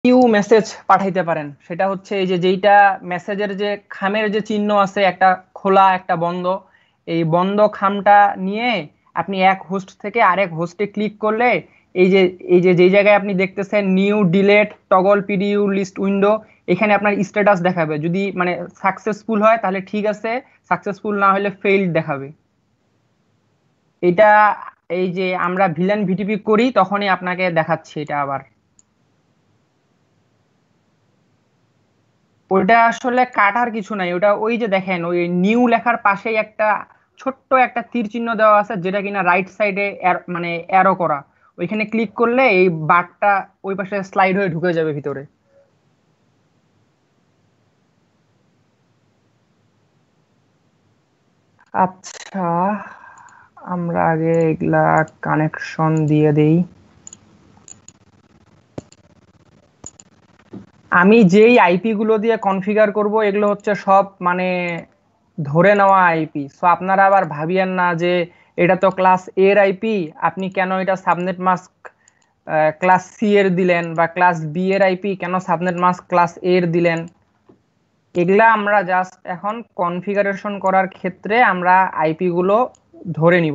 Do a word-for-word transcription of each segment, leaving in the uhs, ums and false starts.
New message পাঠাইতে পারেন। সেটা হচ্ছে এই যে যেইটা মেসেজের যে খামের যে চিহ্ন আছে, একটা খোলা একটা বন্ধ, এই বন্ধ খামটা নিয়ে আপনি এক হোস্ট থেকে আরেক হোস্টে ক্লিক করলে এই যে এই যে যেই জায়গায় আপনি দেখতেছেন new delete toggle PDU list window, এখানে আপনার স্ট্যাটাস দেখাবে। যদি মানে সাকসেসফুল হয় তাহলে ঠিক আছে, সাকসেসফুল না হলে ফেইল্ড দেখাবে। এটা এই যে আমরা ভিলেন ভিটিপি করি তখনই আপনাকে দেখাচ্ছি এটা আবার। ওটা আসলে কাটার কিছু নাই, ওটা ওই যে দেখেন ওই নিউ লেখার পাশেই একটা ছোট্ট একটা তীর চিহ্ন দেওয়া আছে যেটা কিনা রাইট সাইডে মানে অ্যারো করা, ওইখানে ক্লিক করলে এই বারটা ওই পাশে স্লাইড হয়ে ঢুকে যাবে ভিতরে। আচ্ছা, আমরা আগে এগুলা কানেকশন দিয়ে দেই। আমি যেই আইপি গুলো দিয়ে কনফিগার করব এগুলো হচ্ছে সব মানে ধরে নেওয়া আইপি, সো আপনারা আবার ভাবিয়েন না যে এটা তো ক্লাস এর আইপি, আপনি কেন এটা সাবনেট মাস্ক ক্লাস সি এর দিলেন, বা ক্লাস বি এর আইপি কেন সাবনেট মাস্ক ক্লাস এ এর দিলেন। এগুলা আমরা জাস্ট এখন কনফিগারেশন করার ক্ষেত্রে আমরা আইপি গুলো ধরে নিব।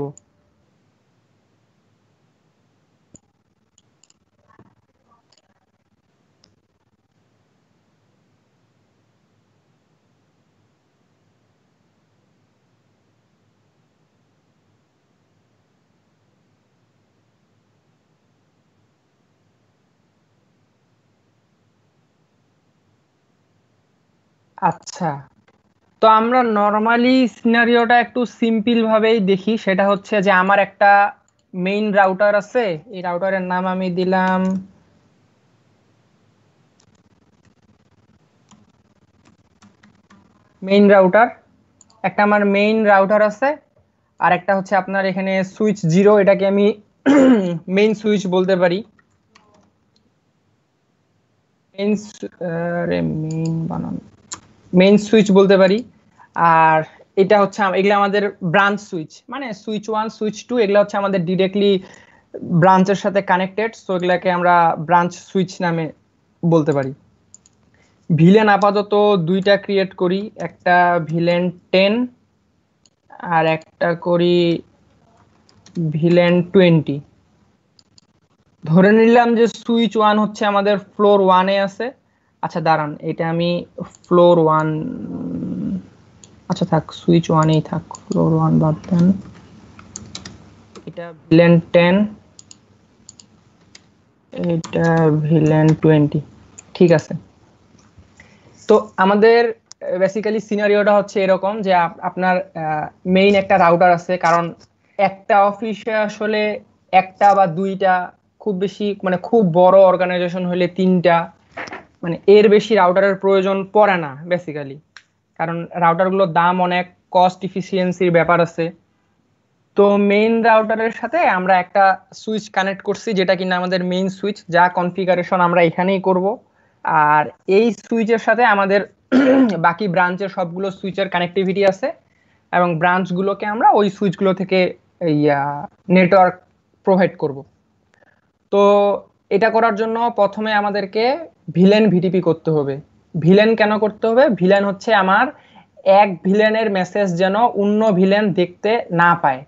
আচ্ছা, তো আমরা নর্মালি সিনারিওটা একটু সিম্পল ভাবেই দেখি। সেটা হচ্ছে যে আমার একটা মেইন রাউটার আছে, এই রাউটারের নাম আমি দিলাম মেইন রাউটার। একটা আমার মেইন রাউটার আছে, আর একটা হচ্ছে আপনার এখানে সুইচ জিরো, এটাকে আমি মেইন সুইচ বলতে পারি। মেইন মেইন বানান মেইন সুইচ বলতে পারি। আর এটা হচ্ছে আম- এগুলো আমাদের ব্রাঞ্চ সুইচ, মানে সুইচ ওয়ান সুইচ টু এগুলো হচ্ছে আমাদের ডিরেক্টলি ব্রাঞ্চের সাথে কানেক্টেড, সো এগুলাকে আমরা ব্রাঞ্চ সুইচ নামে বলতে পারি। ভিলেন আপাতত দুইটা ক্রিয়েট করি, একটা ভিলেন টেন আর একটা করি ভিলেন টোয়েন্টি। ধরে নিলাম যে সুইচ ওয়ান হচ্ছে আমাদের ফ্লোর ওয়ানে আছে। আচ্ছা দাঁড়ান, এটা আমি ফ্লোর ওয়ান, আচ্ছা থাক সুইচ ওয়ানেই থাক, ফ্লোর ওয়ান বাদ দেন। এটা ভিলেন টেন, এটা ভিলেন টোয়েন্টি, ঠিক আছে। তো আমাদের বেসিক্যালি সিনারিওটা হচ্ছে এরকম যে আপ- আপনার মেইন একটা রাউটার আছে, কারণ একটা অফিসে আসলে একটা বা দুইটা, খুব বেশি মানে খুব বড় অর্গানাইজেশন হলে তিনটা, মানে এর বেশি রাউটারের প্রয়োজন পড়ে না বেসিক্যালি, কারণ রাউটারগুলোর দাম অনেক, কস্ট ইফিসিয়েন্সির ব্যাপার আছে। তো মেইন রাউটারের সাথে আমরা একটা সুইচ কানেক্ট করছি যেটা কিনা আমাদের মেইন সুইচ, যা কনফিগারেশন আমরা এখানেই করব। আর এই সুইচের সাথে আমাদের বাকি ব্রাঞ্চের সবগুলো সুইচের কানেক্টিভিটি আছে, এবং ব্রাঞ্চগুলোকে আমরা ওই সুইচগুলো থেকে নেটওয়ার্ক প্রোভাইড করব। তো এটা করার জন্য প্রথমে আমাদেরকে ভিলেন ভিটিপি করতে হবে। ভিলেন কেন করতে হবে? ভিলেন হচ্ছে আমার এক ভিলেনের মেসেজ যেন অন্য ভিলেন দেখতে না পায়,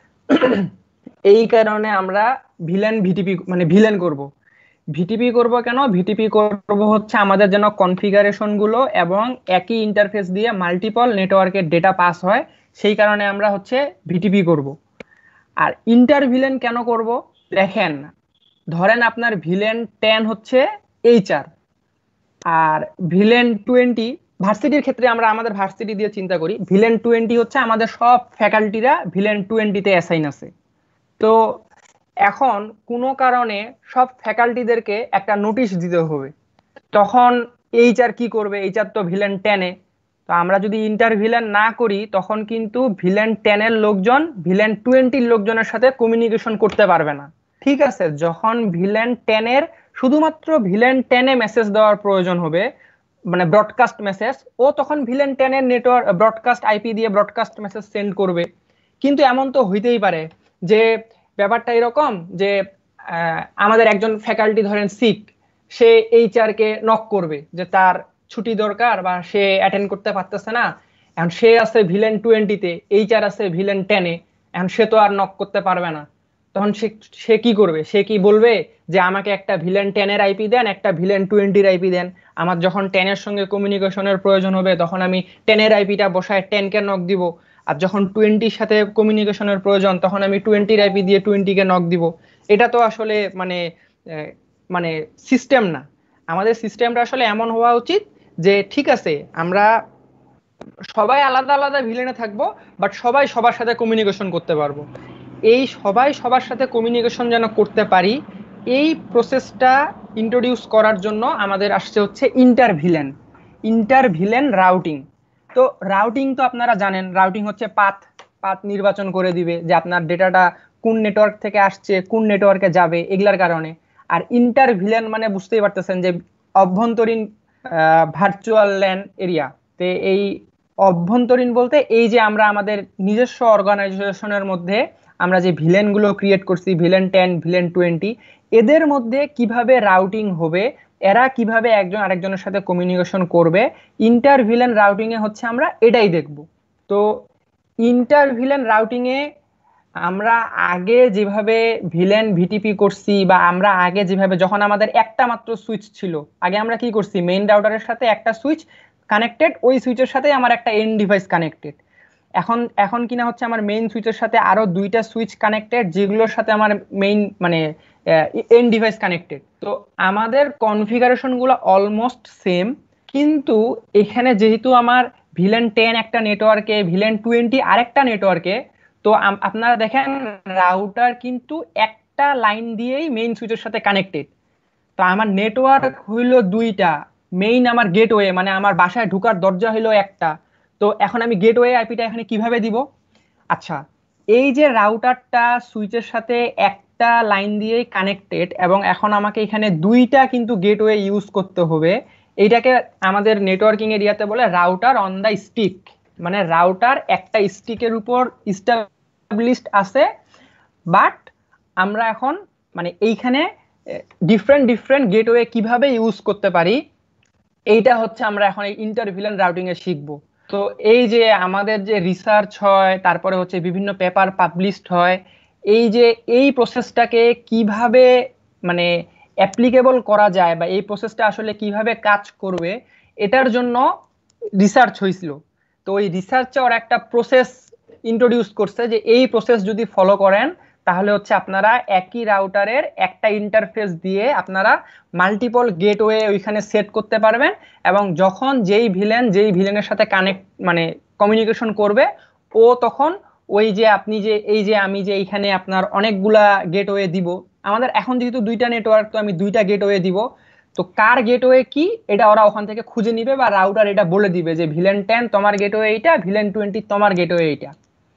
এই কারণে আমরা ভিলেন ভিটিপি মানে ভিলেন করব। ভিটিপি করব কেন? ভিটিপি করব হচ্ছে আমাদের যেন কনফিগারেশন গুলো এবং একই ইন্টারফেস দিয়ে মাল্টিপল নেটওয়ার্কের ডেটা পাস হয়, সেই কারণে আমরা হচ্ছে ভিটিপি করব। আর ইন্টার ভিলেন কেন করব? দেখেন, ধরেন আপনার ভিলেন টেন হচ্ছে এইচআর, আর ভিলেন টোয়েন্টি ভার্সিটির ক্ষেত্রে আমরা আমাদের ভার্সিটি দিয়ে চিন্তা করি, ভিলেন টোয়েন্টি হচ্ছে আমাদের সব ফ্যাকাল্টিরা ভিলেন টোয়েন্টিতে অ্যাসাইন আছে। তো এখন কোনো কারণে সব ফ্যাকাল্টিদেরকে একটা নোটিশ দিতে হবে, তখন এইচআর কি করবে? এইচআর তো ভিলেন টেনে, তো আমরা যদি ইন্টার ভিলেন না করি তখন কিন্তু ভিলেন টেনের লোকজন ভিলেন টোয়েন্টির লোকজনের সাথে কমিউনিকেশন করতে পারবে না। ঠিক আছে, যখন ভিলেন টেনের শুধুমাত্র ভিলেন টেনে মেসেজ দেওয়ার প্রয়োজন হবে, মানে ব্রডকাস্ট মেসেজ, ও তখন ভিলেন টেনের নেটওয়ার্ক ব্রডকাস্ট আইপি দিয়ে ব্রডকাস্ট মেসেজ সেন্ড করবে। কিন্তু এমন তো হইতেই পারে যে ব্যাপারটা এরকম যে আহ, আমাদের একজন ফ্যাকাল্টি ধরেন সিক, সে এইচআর কে নক করবে যে তার ছুটি দরকার বা সে অ্যাটেন্ড করতে পারতেছে না। এখন সে আছে ভিলেন টোয়েন্টিতে, এইচআর আছে ভিলেন টেনে, এখন সে তো আর নক করতে পারবে না। তখন সে সে কি করবে? সে কি বলবে যে আমাকে একটা ভিলেন টেনের আইপি দেন, একটা ভিলেন টোয়েন্টির আইপি দেন। আমার যখন টেনের সঙ্গে কমিউনিকেশনের প্রয়োজন হবে তখন আমি টেনের আইপিটা বসায় টেনকে নক দিব, আর যখন টোয়েন্টির সাথে কমিউনিকেশনের প্রয়োজন তখন আমি টোয়েন্টির আইপি দিয়ে টোয়েন্টিকে নক দিব। এটা তো আসলে মানে আহ, মানে সিস্টেম না। আমাদের সিস্টেমটা আসলে এমন হওয়া উচিত যে ঠিক আছে আমরা সবাই আলাদা আলাদা ভিলেনে থাকবো, বাট সবাই সবার সাথে কমিউনিকেশন করতে পারবো। এই সবাই সবার সাথে কমিউনিকেশন যেন করতে পারি, এই প্রসেসটা ইন্ট্রোডিউস করার জন্য আমাদের আসছে হচ্ছে inter VLAN. Inter VLAN routing. তো রাউটিং তো আপনারা জানেন, রাউটিং হচ্ছে পাথ পাথ নির্বাচন করে দিবে যে আপনার ডেটাটা কোন নেটওয়ার্ক থেকে আসছে, কোন নেটওয়ার্কে যাবে, এগুলার কারণে। আর ইন্টার ভিলেন মানে বুঝতেই পারতেছেন যে অভ্যন্তরীণ ভার্চুয়াল ল্যান এরিয়া। তে এই অভ্যন্তরীণ বলতে এই যে আমরা আমাদের নিজস্ব অর্গানাইজেশনের মধ্যে আমরা যে ভিলেন গুলো ক্রিয়েট করছি, ভিলেন টেন, ভিলেন টোয়েন্টি, এদের মধ্যে কিভাবে রাউটিং হবে, এরা কিভাবে একজন আরেকজনের সাথে কমিউনিকেশন করবে, ইন্টার ভিলেন রাউটিং এ হচ্ছে আমরা এটাই দেখব। তো ইন্টার ভিলেন রাউটিং এ আমরা আগে যেভাবে ভিলেন ভিটিপি করছি, বা আমরা আগে যেভাবে যখন আমাদের একটা মাত্র সুইচ ছিল, আগে আমরা কি করছি, মেইন রাউটারের সাথে একটা সুইচ কানেক্টেড, ওই সুইচের সাথে আমার একটা এন্ড ডিভাইস কানেক্টেড। এখন এখন কিনা হচ্ছে আমার মেইন সুইচের সাথে আরো দুইটা সুইচ কানেক্টেড, যেগুলোর সাথে আমার মেইন মানে এন্ড ডিভাইস কানেক্টেড। তো আমাদের কনফিগারেশন গুলো অলমোস্ট সেম, কিন্তু এখানে যেহেতু আমার ভিলেন টেন একটা নেটওয়ার্কে, ভিলেন টোয়েন্টি আরেকটা নেটওয়ার্কে, তো আপনারা দেখেন রাউটার কিন্তু একটা লাইন দিয়েই মেইন সুইচের সাথে কানেক্টেড। তো আমার নেটওয়ার্ক হইলো দুইটা, মেইন আমার গেটওয়ে মানে আমার বাসায় ঢোকার দরজা হইলো একটা। তো এখন আমি গেটওয়ে আইপিটা এখানে কিভাবে দিব? আচ্ছা, এই যে রাউটারটা সুইচের সাথে একটা লাইন দিয়েই কানেক্টেড, এবং এখন আমাকে এখানে দুইটা কিন্তু গেটওয়ে ইউজ করতে হবে। এইটাকে আমাদের নেটওয়ার্কিং এরিয়াতে বলে রাউটার অন দা স্টিক। মানে রাউটার একটা স্টিকের উপর ইস্টাবলিশড আছে, বাট আমরা এখন মানে এইখানে ডিফারেন্ট ডিফারেন্ট গেটওয়ে কিভাবে ইউজ করতে পারি, এইটা হচ্ছে আমরা এখন এই ইন্টার ভিলেন রাউটিং এ শিখবো। তো এই যে আমাদের যে রিসার্চ হয়, তারপরে হচ্ছে বিভিন্ন পেপার পাবলিশড হয়, এই যে এই প্রসেসটাকে কিভাবে মানে অ্যাপ্লিকেবল করা যায়, বা এই প্রসেসটা আসলে কিভাবে কাজ করবে, এটার জন্য রিসার্চ হয়েছিল। তো ওই রিসার্চে ওরা একটা প্রসেস ইন্ট্রোডিউস করছে যে এই প্রসেস যদি ফলো করেন তাহলে হচ্ছে আপনারা একই রাউটারের একটা ইন্টারফেস দিয়ে আপনারা মাল্টিপল গেটওয়ে ওইখানে সেট করতে পারবেন, এবং যখন যেই ভিলেন যেই ভিলেনের সাথে কানেক্ট মানে কমিউনিকেশন করবে, ও তখন ওই যে আপনি যে এই যে আমি যে এইখানে আপনার অনেকগুলা গেটওয়ে দিব, আমাদের এখন যেহেতু দুইটা নেটওয়ার্ক, তো আমি দুইটা গেটওয়ে দিব, তো কার গেটওয়ে কি এটা ওরা ওখান থেকে খুঁজে নিবে, বা রাউটার এটা বলে দিবে যে ভিলেন টেন তোমার গেটওয়ে এইটা, ভিলেন টোয়েন্টি তোমার গেটওয়ে এইটা।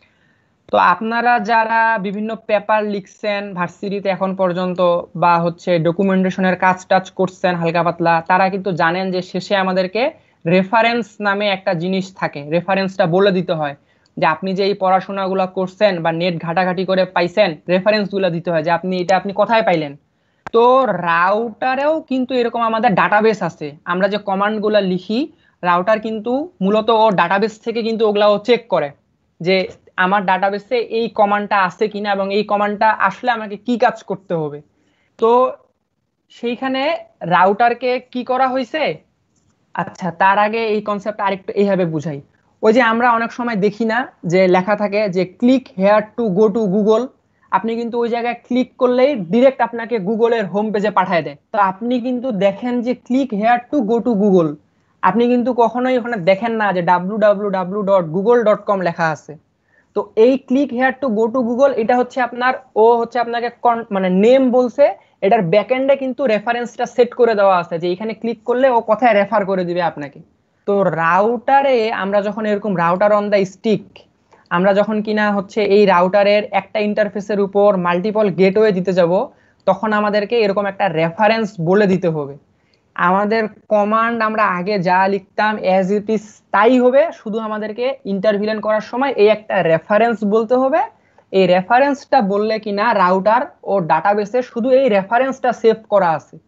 তো আপনারা যারা বিভিন্ন পেপার লিখছেন ভার্সিটিতে এখন পর্যন্ত, বা হচ্ছে ডকুমেন্টেশনের কাজ টাজ করছেন হালকা পাতলা, তারা কিন্তু জানেন যে শেষে আমাদেরকে রেফারেন্স নামে একটা জিনিস থাকে, রেফারেন্সটা বলে দিতে হয় যে আপনি যে এই পড়াশোনাগুলো করছেন বা নেট ঘাটাঘাটি করে পাইছেন, রেফারেন্সগুলো দিতে হয় যে আপনি এটা আপনি কোথায় পাইলেন। তো রাউটারেও কিন্তু এরকম আমাদের ডাটাবেস আছে, আমরা যে কমান্ডগুলো লিখি, রাউটার কিন্তু মূলত ও ডাটাবেস থেকে কিন্তু ওগুলা ও চেক করে যে আমার ডাটাবেসে এই কমান্ডটা আছে কিনা, এবং এই কমান্ডটা আসলে আমাকে কি কাজ করতে হবে। তো সেইখানে রাউটারকে কি করা হয়েছে, আচ্ছা তার আগে এই কনসেপ্ট আরেকটু এইভাবে বুঝাই। ওই যে আমরা অনেক সময় দেখি না যে লেখা থাকে যে click here to go to Google, আপনি কিন্তু ওই জায়গায় ক্লিক করলেই ডিরেক্ট আপনাকে গুগলের হোম পেজে পাঠিয়ে দেয়। তো আপনি কিন্তু দেখেন যে click here to go to Google, আপনি কিন্তু কখনোই ওখানে দেখেন না যে W W W dot Google dot com লেখা আছে। তো এই click here to go to Google, এটা হচ্ছে আপনার ও হচ্ছে আপনাকে মানে নেম বলছে, এটার ব্যাকএন্ডে কিন্তু রেফারেন্সটা সেট করে দেওয়া আছে যে এখানে ক্লিক করলে ও কোথায় রেফার করে দিবে আপনাকে। তো রাউটারে আমরা যখন এরকম রাউটার অন দা স্টিক, আমরা যখন কিনা হচ্ছে এই রাউটারের একটা ইন্টারফেসের উপর মাল্টিপল গেটওয়ে দিতে যাব, তখন আমাদেরকে এরকম একটা রেফারেন্স বলে দিতে হবে। আমাদের কমান্ড আমরা আগে যা লিখতাম অ্যাজ ইট ইজ তাই হবে, শুধু আমাদেরকে ইন্টারভিলেন করার সময় এই একটা রেফারেন্স বলতে হবে। এই রেফারেন্সটা বললে কিনা রাউটার ও ডাটাবেসে শুধু এই রেফারেন্সটা সেভ করা আছে,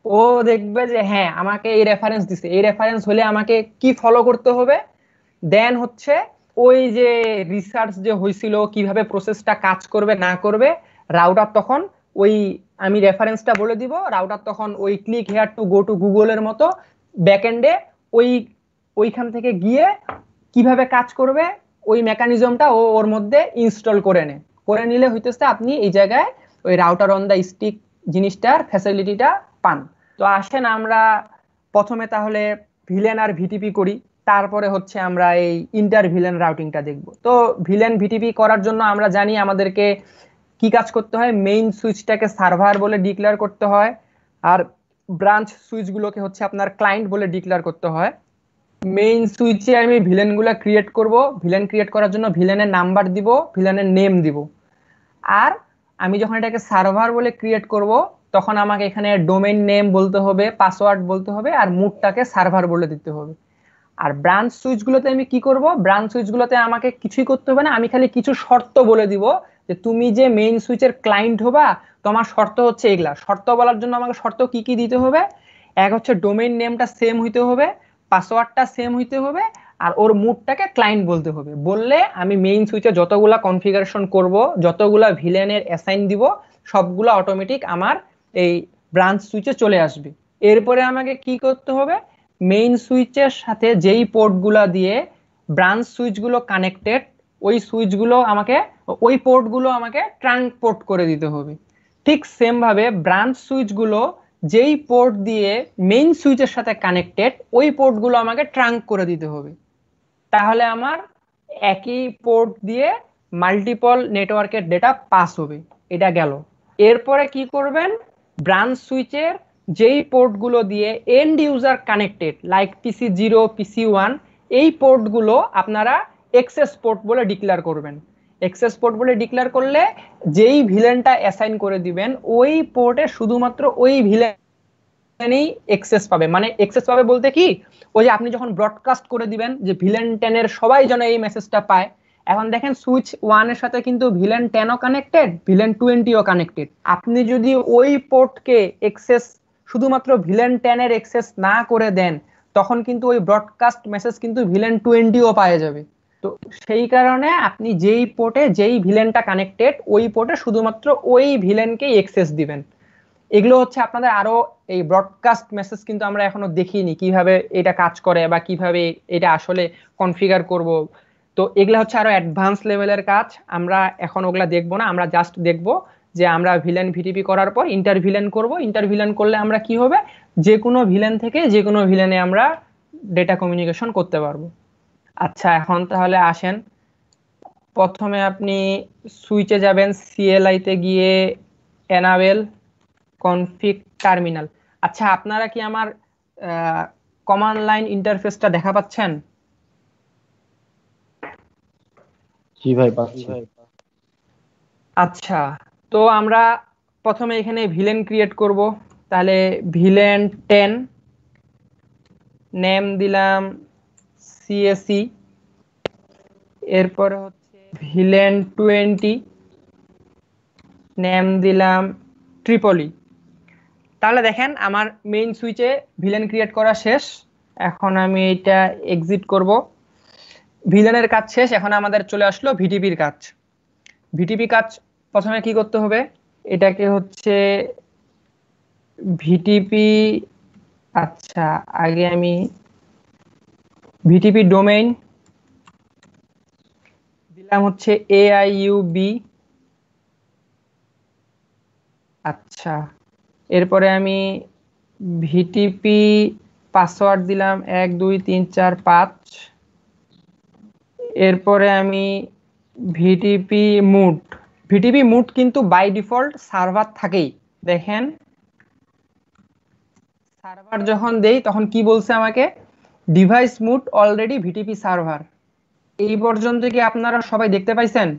ও দেখবে যে হ্যাঁ আমাকে এই রেফারেন্স দিছে, এই রেফারেন্স হলে আমাকে কি ফলো করতে হবে, দেন হচ্ছে ওই যে রিসার্চ যে হয়েছিল কিভাবে প্রসেসটা কাজ করবে না করবে, রাউটার তখন ওই আমি রেফারেন্সটা বলে দিব, রাউটার তখন ওই click here to go to গুগলের মতো ব্যাকএন্ডে ওই ওইখান থেকে গিয়ে কিভাবে কাজ করবে ওই মেকানিজমটা ও ওর মধ্যে ইনস্টল করে নেয়। করে নিলে হইতেছে আপনি এই জায়গায় ওই রাউটার অন দা স্টিক জিনিসটার ফ্যাসিলিটিটা পান। তো আসেন আমরা প্রথমে তাহলে ভিলেন আর ভিটিপি করি, তারপরে হচ্ছে আমরা এই ইন্টার ভিলেন রাউটিংটা দেখব। তো ভিলেন ভিটিপি করার জন্য আমরা জানি আমাদেরকে কি কাজ করতে হয়, মেইন সুইচটাকে সার্ভার বলে ডিক্লেয়ার করতে হয়, আর ব্রাঞ্চ সুইচগুলোকে হচ্ছে আপনার ক্লায়েন্ট বলে ডিক্লেয়ার করতে হয়। মেইন সুইচে আমি ভিলেনগুলো ক্রিয়েট করব, ভিলেন ক্রিয়েট করার জন্য ভিলেনের নাম্বার দিব, ভিলেনের নেম দিব। আর আমি যখন এটাকে সার্ভার বলে ক্রিয়েট করব তখন আমাকে এখানে ডোমেইন নেম বলতে হবে, পাসওয়ার্ড বলতে হবে, আর মুডটাকে সার্ভার বলে দিতে হবে। আর ব্রাঞ্চ সুইচগুলোতে আমি কি করব, ব্রাঞ্চ সুইচগুলোতে আমাকে কিছুই করতে হবে না, আমি খালি কিছু শর্ত বলে দিব যে তুমি যে মেইন সুইচের ক্লায়েন্ট হবা তোমার শর্ত হচ্ছে এগুলা। শর্ত বলার জন্য আমাকে শর্ত কি কি দিতে হবে, এক হচ্ছে ডোমেইন নেমটা সেম হইতে হবে, পাসওয়ার্ডটা সেম হইতে হবে, আর ওর মুডটাকে ক্লায়েন্ট বলতে হবে। বললে আমি মেইন সুইচে যতগুলা কনফিগারেশন করব, যতগুলা ভিলেনের অ্যাসাইন দিব, সবগুলা অটোমেটিক আমার এই ব্রাঞ্চ সুইচে চলে আসবে। এরপরে আমাকে কি করতে হবে, মেইন সুইচের সাথে যেই পোর্টগুলো দিয়ে ব্রাঞ্চ সুইচগুলো কানেক্টেড ওই সুইচগুলো আমাকে ওই পোর্টগুলো আমাকে ট্রাঙ্ক পোর্ট করে দিতে হবে। ঠিক সেম ভাবে ব্রাঞ্চ সুইচগুলো যেই পোর্ট দিয়ে মেইন সুইচের সাথে কানেক্টেড ওই পোর্টগুলো আমাকে ট্রাঙ্ক করে দিতে হবে। তাহলে আমার একই পোর্ট দিয়ে মাল্টিপল নেটওয়ার্কের ডেটা পাস হবে। এটা গেল। এরপরে কি করবেন, ব্রাঞ্চ সুইচের যেই পোর্টগুলো দিয়ে end user connected like PC zero PC one, এই পোর্টগুলো আপনারা এক্সেস পোর্ট বলে ডিক্লেয়ার করবেন। এক্সেস পোর্ট বলে ডিক্লেয়ার করলে যেই ভিলেনটা অ্যাসাইন করে দিবেন ওই পোর্টে শুধুমাত্র ওই ভিলেনই এক্সেস পাবে। মানে এক্সেস পাবে বলতে কি, ওই যে আপনি যখন ব্রডকাস্ট করে দিবেন যে ভিলেন টেনের সবাই যেন এই মেসেজটা পায়। এখন দেখেন সুইচ ওয়ানের সাথে কিন্তু ভিলেন টেনও কানেক্টেড, ভিলেন টোয়েন্টিও কানেক্টেড। আপনি যদি ওই পোর্টকে এক্সেস শুধুমাত্র ভিলেন টেনের এক্সেস না করে দেন তখন কিন্তু ওই ব্রডকাস্ট মেসেজ কিন্তু ভিলেন টোয়েন্টিও পাওয়া যাবে। তো সেই কারণে আপনি যেই পোর্টে যেই ভিলেনটা কানেক্টেড ওই পোর্টে শুধুমাত্র ওই ভিলেনকেই এক্সেস দিবেন। এগুলো হচ্ছে আপনাদের আরো এই ব্রডকাস্ট মেসেজ কিন্তু আমরা এখনো দেখিনি কিভাবে এটা কাজ করে বা কিভাবে এটা আসলে কনফিগার করব। তো এগুলা হচ্ছে আরো অ্যাডভান্স লেভেলের কাজ, আমরা এখন ওগুলা দেখবো না। আমরা জাস্ট দেখবো যে আমরা ভিলেন ভিটিপি করার পর ইন্টার ভিলেন করবো। ইন্টার ভিলেন করলে আমরা কি হবে, যে কোনো ভিলেন থেকে যে কোনো ভিলেনে আমরা ডেটা কমিউনিকেশন করতে পারবো। আচ্ছা এখন তাহলে আসেন, প্রথমে আপনি সুইচে যাবেন, সিএলআই তে গিয়ে এনাবেল কনফিগ টার্মিনাল। আচ্ছা আপনারা কি আমার কমান্ড লাইন ইন্টারফেসটা দেখা পাচ্ছেন? জি ভাই পাচ্ছি। আচ্ছা তো আমরা প্রথমে এখানে ভিলেন ক্রিয়েট করব। তাহলে ভিলেন টেন, নেম দিলাম সিএসি, এরপরে হচ্ছে ভিলেন টোয়েন্টি, নেম দিলাম ট্রিপলি। তাহলে দেখেন আমার মেইন সুইচে ভিলেন ক্রিয়েট করা শেষ। এখন আমি এটা এক্সিট করব। ভিলেনের কাজ শেষ, এখন আমাদের চলে আসলো ভিটিপির কাজ। ভিটিপি কাজ প্রথমে কি করতে হবে, এটাকে হচ্ছে ভিটিপি, আচ্ছা আগে আমি ভিটিপি ডোমেইন দিলাম হচ্ছে এইউবি। আচ্ছা এরপরে আমি ভিটিপি পাসওয়ার্ড দিলাম এক দুই তিন চার পাঁচ। এরপরে আমি ভিটিপি মুড, ভিটিপি মুড কিন্তু বাই ডিফল্ট সার্ভার থাকেই। দেখেন সার্ভার যখন দেই তখন কি বলছে আমাকে, device mode already VTP server. এই পর্যন্ত কি আপনারা সবাই দেখতে পাইছেন?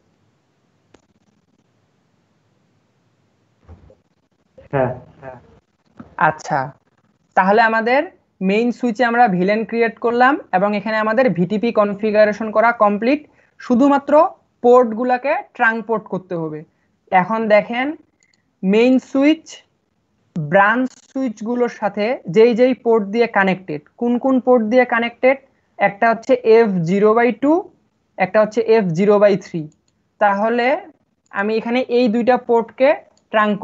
হ্যাঁ। আচ্ছা তাহলে আমাদের মেইন সুইচে আমরা ভিলেন ক্রিয়েট করলাম এবং এখানে আমাদের ভিটিপি কনফিগারেশন করা কমপ্লিট। শুধুমাত্র পোর্টগুলোকে ট্রাঙ্ক পোর্ট করতে হবে। এখন দেখেন মেইন সুইচ ব্রাঞ্চ সুইচগুলোর সাথে যেই যেই পোর্ট দিয়ে কানেক্টেড, কোন কোন পোর্ট দিয়ে কানেক্টেড, একটা হচ্ছে এফ জিরো বাই টু, একটা হচ্ছে এফ জিরো বাই থ্রি। তাহলে আমি এখানে এই দুইটা পোর্টকে ট্রাঙ্ক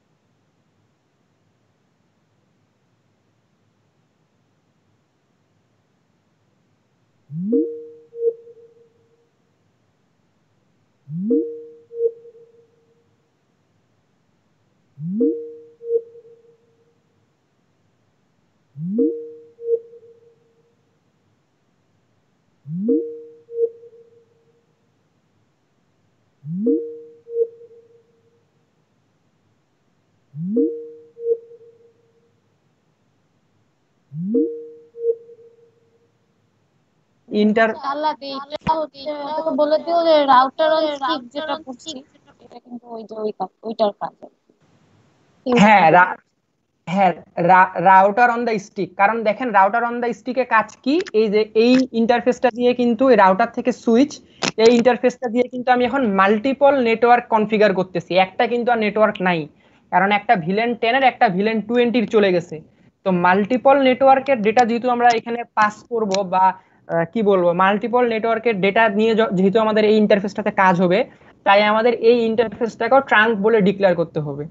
ইন্টার আল্লাহ এইটা হচ্ছে ওটাকে বলে দিও যে রাউটার অন স্টিক যেটা পড়ছি, এটা কিন্তু ওই যে ওই কাজ ওইটার কাজ। হ্যাঁ হ্যাঁ রাউটার অন দ্য স্টিক। কারণ দেখেন রাউটার অন দ্য স্টিকে কাজ কি, এই যে এই ইন্টারফেসটা দিয়ে কিন্তু এই রাউটার থেকে সুইচ, এই ইন্টারফেসটা দিয়ে কিন্তু আমি এখন মাল্টিপল নেটওয়ার্ক কনফিগার করতেছি, একটা কিন্তু আর নেটওয়ার্ক নাই, কারণ একটা ভিলেন টেন এর একটা ভিলেন টোয়েন্টির চলে গেছে। তো মাল্টিপল নেটওয়ার্কের ডেটা যেহেতু আমরা এখানে পাস করব বা কি বলবো মাল্টিপল নেটওয়ার্কের ডেটা নিয়ে যেহেতু আমাদের এই ইন্টারফেসটাতে কাজ হবে, তাই আমাদের এই ইন্টারফেসটাকেও ট্রাঙ্ক বলে ডিক্লেয়ার করতে হবে।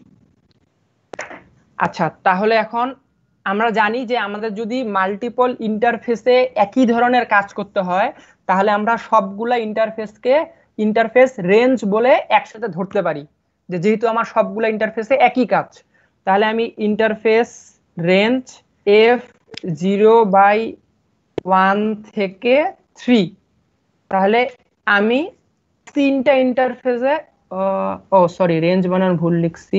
আচ্ছা, তাহলে এখন আমরা জানি যে আমাদের যদি মাল্টিপল ইন্টারফেসে একই ধরনের কাজ করতে হয়, তাহলে আমরা সবগুলা ইন্টারফেসকে ইন্টারফেস রেঞ্জ বলে একসাথে ধরতে পারি, যে যেহেতু আমার সবগুলা ইন্টারফেসে একই কাজ, তাহলে আমি interface range F zero by one থেকে থ্রি, তাহলে আমি তিনটা ইন্টারফেসে, ও সরি রেঞ্জ বানান ভুল লিখছি,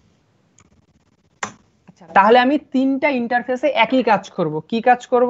তাহলে আমি তিনটা ইন্টারফেসে একই কাজ করব। কি কাজ করব?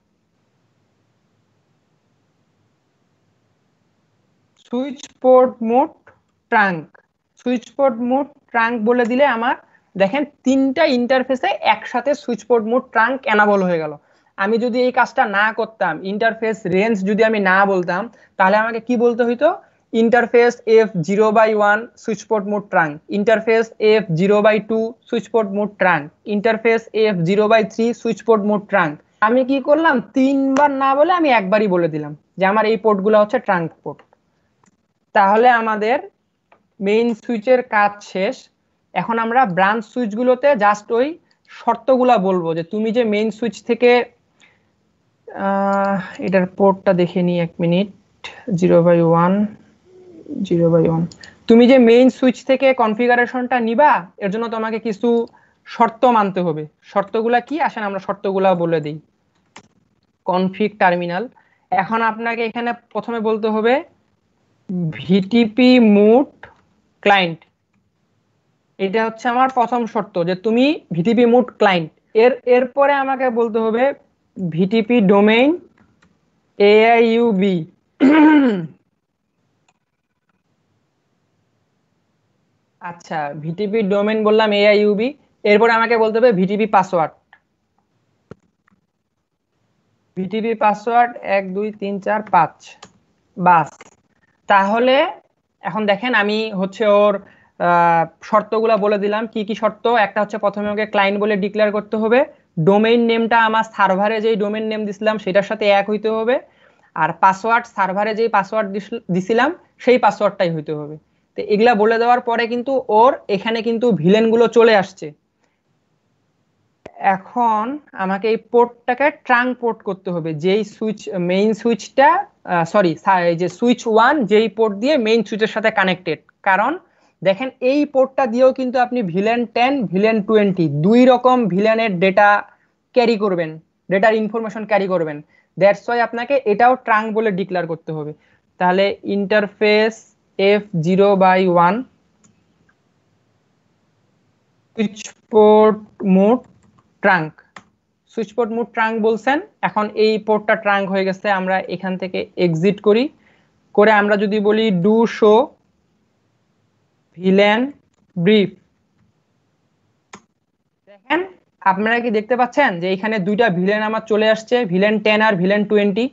Switch port mode trunk. Switch port mode trunk বলে দিলে আমার দেখেন তিনটা ইন্টারফেসে একসাথে switch port mode trunk enable হয়ে গেল। আমি যদি এই কাজটা না করতাম, ইন্টারফেস রেঞ্জ যদি আমি না বলতাম, তাহলে আমাকে কি বলতে হইতো? Interface F zero by one switch port mode trunk, interface F zero by two switch port mode trunk, interface F zero by three switch port mode trunk. আমি কি করলাম? তিনবার না বলে আমি একবারই বলে দিলাম যে আমার এই পোর্টগুলো হচ্ছে ট্রাঙ্ক পোর্ট। তাহলে আমাদের মেইন সুইচের কাজ শেষ। এখন আমরা ব্রাঞ্চ সুইচগুলোতে জাস্ট ওই শর্তগুলা বলবো, যে তুমি যে মেইন সুইচ থেকে এটার পোর্টটা দেখে নিই এক minute, zero by one zero by one তুমি যে মেইন সুইচ থেকে কনফিগারেশনটা নিবা, এর জন্য তোমাকে কিছু শর্ত মানতে হবে। শর্তগুলা কি আসেন আমরা শর্তগুলা বলে দিই। কনফিগ টার্মিনাল, এখন আপনাকে এখানে প্রথমে বলতে হবে ভিটিপি মুড ক্লায়েন্ট, এটা হচ্ছে আমার প্রথম শর্ত, যে তুমি ভিটিপি মুড ক্লায়েন্ট। এর এরপরে আমাকে বলতে হবে ভিটিপি ডোমেইন এআইইউবি। আচ্ছা, ভিটিপি ডোমেইন বললাম এআইইউবি, এরপরে আমাকে বলতে হবে ভিটিপি পাসওয়ার্ড। ভিটিপি পাসওয়ার্ড এক দুই তিন চার পাঁচ, বাস। তাহলে এখন দেখেন আমি হচ্ছে ওর শর্তগুলা বলে দিলাম। কি কি শর্ত? একটা হচ্ছে প্রথমে ওকে ক্লায়েন্ট বলে ডিক্লেয়ার করতে হবে, ডোমেইন নেমটা আমার সার্ভারে যেই ডোমেইন নেম দিছিলাম সেটার সাথে এক হইতে হবে, আর পাসওয়ার্ড সার্ভারে যেই পাসওয়ার্ড দিছিলাম সেই পাসওয়ার্ডটাই হইতে হবে। তো এগুলা বলে দেওয়ার পরে কিন্তু ওর এখানে কিন্তু ভিলেনগুলো চলে আসছে। এখন আমাকে এই পোর্টটাকে ট্রাঙ্ক পোর্ট করতে হবে, যেই সুইচ মেইন সুইচটা সরি এই যে সুইচ ওয়ান যেই পোর্ট দিয়ে মেইন সুইচের সাথে কানেক্টেড। কারণ দেখেন এই পোর্টটা দিয়েও কিন্তু আপনি ভিলেন টেন ভিলেন টোয়েন্টি দুই রকম ভিলেনের ডেটা ক্যারি করবেন, ডেটার ইনফরমেশন ক্যারি করবেন। দ্যাটস ওয়াই আপনাকে এটাও ট্রাঙ্ক বলে ডিক্লেয়ার করতে হবে। তাহলে interface F zero by one switch port mode trunk, switch port mode trunk বলছেন। এখন এই পোর্টটা ট্রাঙ্ক হয়ে গেছে, আমরা এখান থেকে এক্সিট করি, করে আমরা যদি বলি ডু শো ভিলেন ব্রিফ, দেখেন আপনারা কি দেখতে পাচ্ছেন যে এখানে দুইটা ভিলেন আমার চলে আসছে, ভিলেন টেন আর ভিলেন টোয়েন্টি।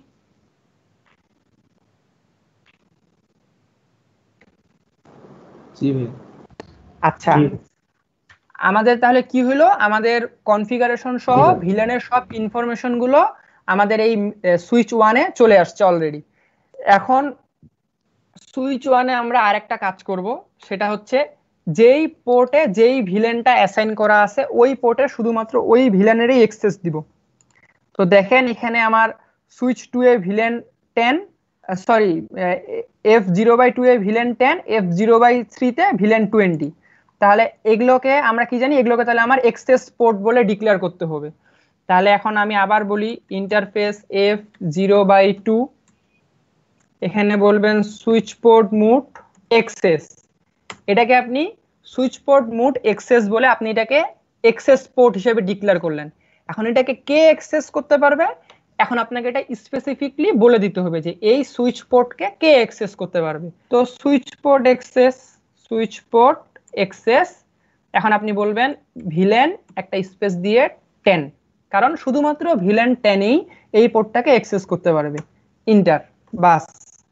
আচ্ছা, আমাদের তাহলে কি হলো, আমাদের কনফিগারেশন সহ ভিলেনের সব ইনফরমেশন গুলো আমাদের এই সুইচ ওয়ানে চলে আসছে অলরেডি। এখন সুইচ ওয়ানে আমরা আরেকটা কাজ করব, সেটা হচ্ছে যেই পোর্টে যেই ভিলেনটা অ্যাসাইন করা আছে ওই পোর্টে শুধুমাত্র ওই ভিলেনেরই অ্যাক্সেস দিব। তো দেখেন এখানে আমার সুইচ টু এ VLAN ten, sorry F zero by two এ VLAN ten, F zero by three তে ভিলেন টোয়েন্টি। তাহলে এগুলোকে আমরা কি জানি, এগুলোকে তাহলে আমার এক্সেস পোর্ট বলে ডিক্লেয়ার করতে হবে। তাহলে এখন আমি আবার বলি interface F zero by two, এখানে বলবেন সুইচ পোর্ট মুট এক্সেস, এটাকে আপনি সুইচ পোর্ট মুট এক্সেস বলে আপনি এটাকে এক্সেস পোর্ট হিসেবে ডিক্লেয়ার করলেন। এখন এটাকে কে অ্যাক্সেস করতে পারবে, এখন আপনাকে এটা স্পেসিফিকলি বলে দিতে হবে যে এই সুইচ পোর্টকে কে অ্যাক্সেস করতে পারবে। তো switch port access, switch port access, এখন আপনি বলবেন ভিলেন একটা স্পেস দিয়ে টেন, কারণ শুধুমাত্র ভিলেন টেনই এই পোর্টটাকে অ্যাক্সেস করতে পারবে। ইন্টার, বাস,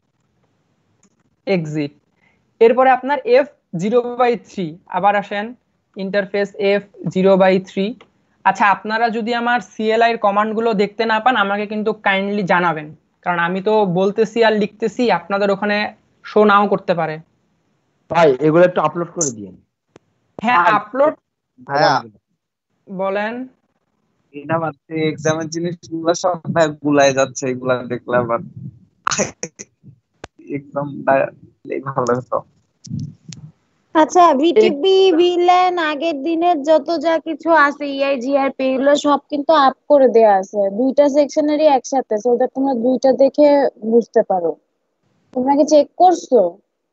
এক্সিট। এরপরে আপনার এফ জিরো বাই থ্রি, আবার আসেন interface F zero by three. আচ্ছা, আপনারা যদি আমার সিএলআই এর কমান্ড গুলো দেখতে না পান আমাকে কিন্তু কাইন্ডলি জানাবেন, কারণ আমি তো বলতেছি আর লিখতেছি, আপনাদের ওখানে শো নাও করতে পারে। ভাই এগুলো একটু আপলোড করে দিন। হ্যাঁ আপলোড, ভাইয়া বলেন। এটা মাত্র এক্সামের জিনিসগুলো সব ভাই গুলাই যাচ্ছে, এগুলা দেখলে আবার এক্সাম ভালো হতো। আচ্ছা, ভিটিপি ভিলেন আগের দিনের যত যা কিছু আছে ইআই জিআরপি এগুলো সব কিন্তু আপ করে দেয়া আছে দুইটা সেকশনেরই একসাথে, সো দ্যাট তোমরা দুইটা দেখে বুঝতে পারো। তোমরা কি চেক করছো?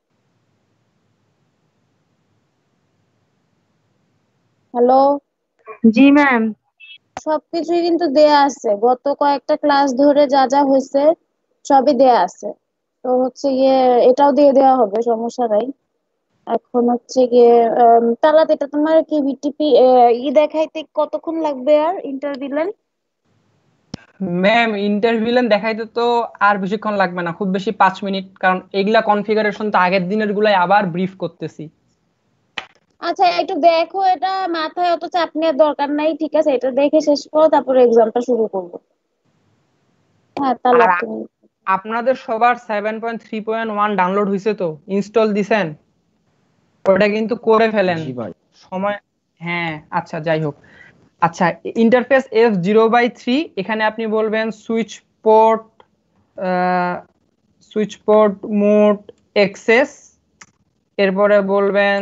হ্যালো, জি ম্যাম। সবকিছুই কিন্তু দেয়া আছে, গত কয়েকটা ক্লাস ধরে যা যা হয়েছে সবই দেয়া আছে। তো হচ্ছে গিয়ে এটাও দিয়ে দেওয়া হবে, সমস্যা নাই। এখন হচ্ছে গিয়ে তাহলে এটা তোমার কি ভিটিপি ই দেখাইতে কতক্ষণ লাগবে আর ইন্টারভিলেন? ম্যাম ইন্টারভিলেন দেখাইতে তো আর বেশিক্ষণ লাগবে না, খুব বেশি পাঁচ মিনিট, কারণ এগুলা কনফিগারেশন তো আগের দিনের গুলাই আবার ব্রিফ করতেছি। আচ্ছা একটু দেখো, এটা মাথায় অত চাপ নেওয়ার দরকার নাই, ঠিক আছে? এটা দেখে শেষ করো, তারপরে এক্সামটা শুরু করবো। হ্যাঁ তাহলে আর তুমি আপনাদের সবার seven point three point one download হয়েছে তো, ইনস্টল দিছেন? ওটা কিন্তু করে ফেলেন জি ভাই। সময়। হ্যাঁ আচ্ছা যাই হোক। আচ্ছা, interface F zero by three, এখানে আপনি বলবেন switch port, switch port mode access, এরপরে বলবেন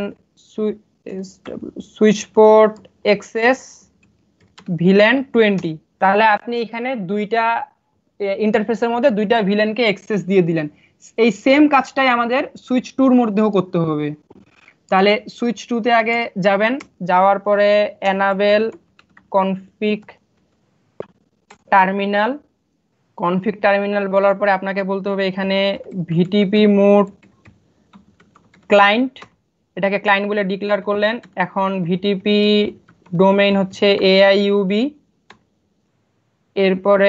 switch port access VLAN twenty. তাহলে আপনি এখানে দুইটা ইন্টারফেসের মধ্যে দুইটা ভিলেনকে অ্যাক্সেস দিয়ে দিলেন। এই সেম কাজটাই আমাদের সুইচ টুর মধ্যেও করতে হবে। তাহলে সুইচ টুতে আগে যাবেন, যাওয়ার পরে enable config terminal, config terminal বলার পরে আপনাকে বলতে হবে এখানে ভিটিপি মোড ক্লায়েন্ট, এটাকে ক্লায়েন্ট বলে ডিক্লেয়ার করলেন। এখন ভিটিপি ডোমেইন হচ্ছে এআইইউবি, এরপরে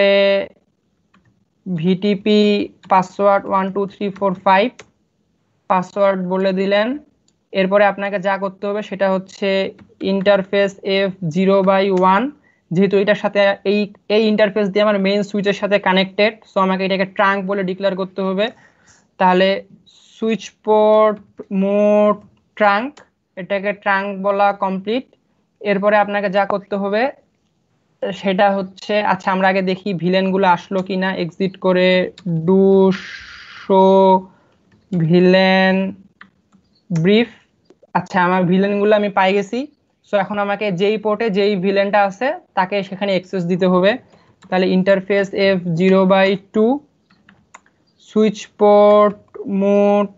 VTP password one two three four five, password বলে দিলেন। এরপরে আপনাকে যা করতে হবে সেটা হচ্ছে interface F zero by one, যেহেতু এটার সাথে এই এই ইন্টারফেস দিয়ে আমার মেইন সুইচের সাথে কানেক্টেড, সো আমাকে এটাকে ট্রাঙ্ক বলে ডিক্লেয়ার করতে হবে। তাহলে সুইচ পোর্ট মোড ট্রাঙ্ক, এটাকে ট্রাঙ্ক বলা কমপ্লিট। এরপরে আপনাকে যা করতে হবে সেটা হচ্ছে, আচ্ছা আমরা আগে দেখি ভিলেনগুলো আসলো কিনা, এক্সিট করে ডু শো ভিলেন ব্রিফ। আচ্ছা আমার ভিলেনগুলো আমি পাই গেছি, সো এখন আমাকে যেই পোর্টে যেই ভিলেনটা আছে তাকে সেখানে অ্যাক্সেস দিতে হবে। তাহলে interface F zero by two, switch port mode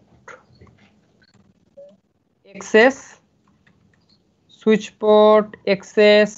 access, switch port access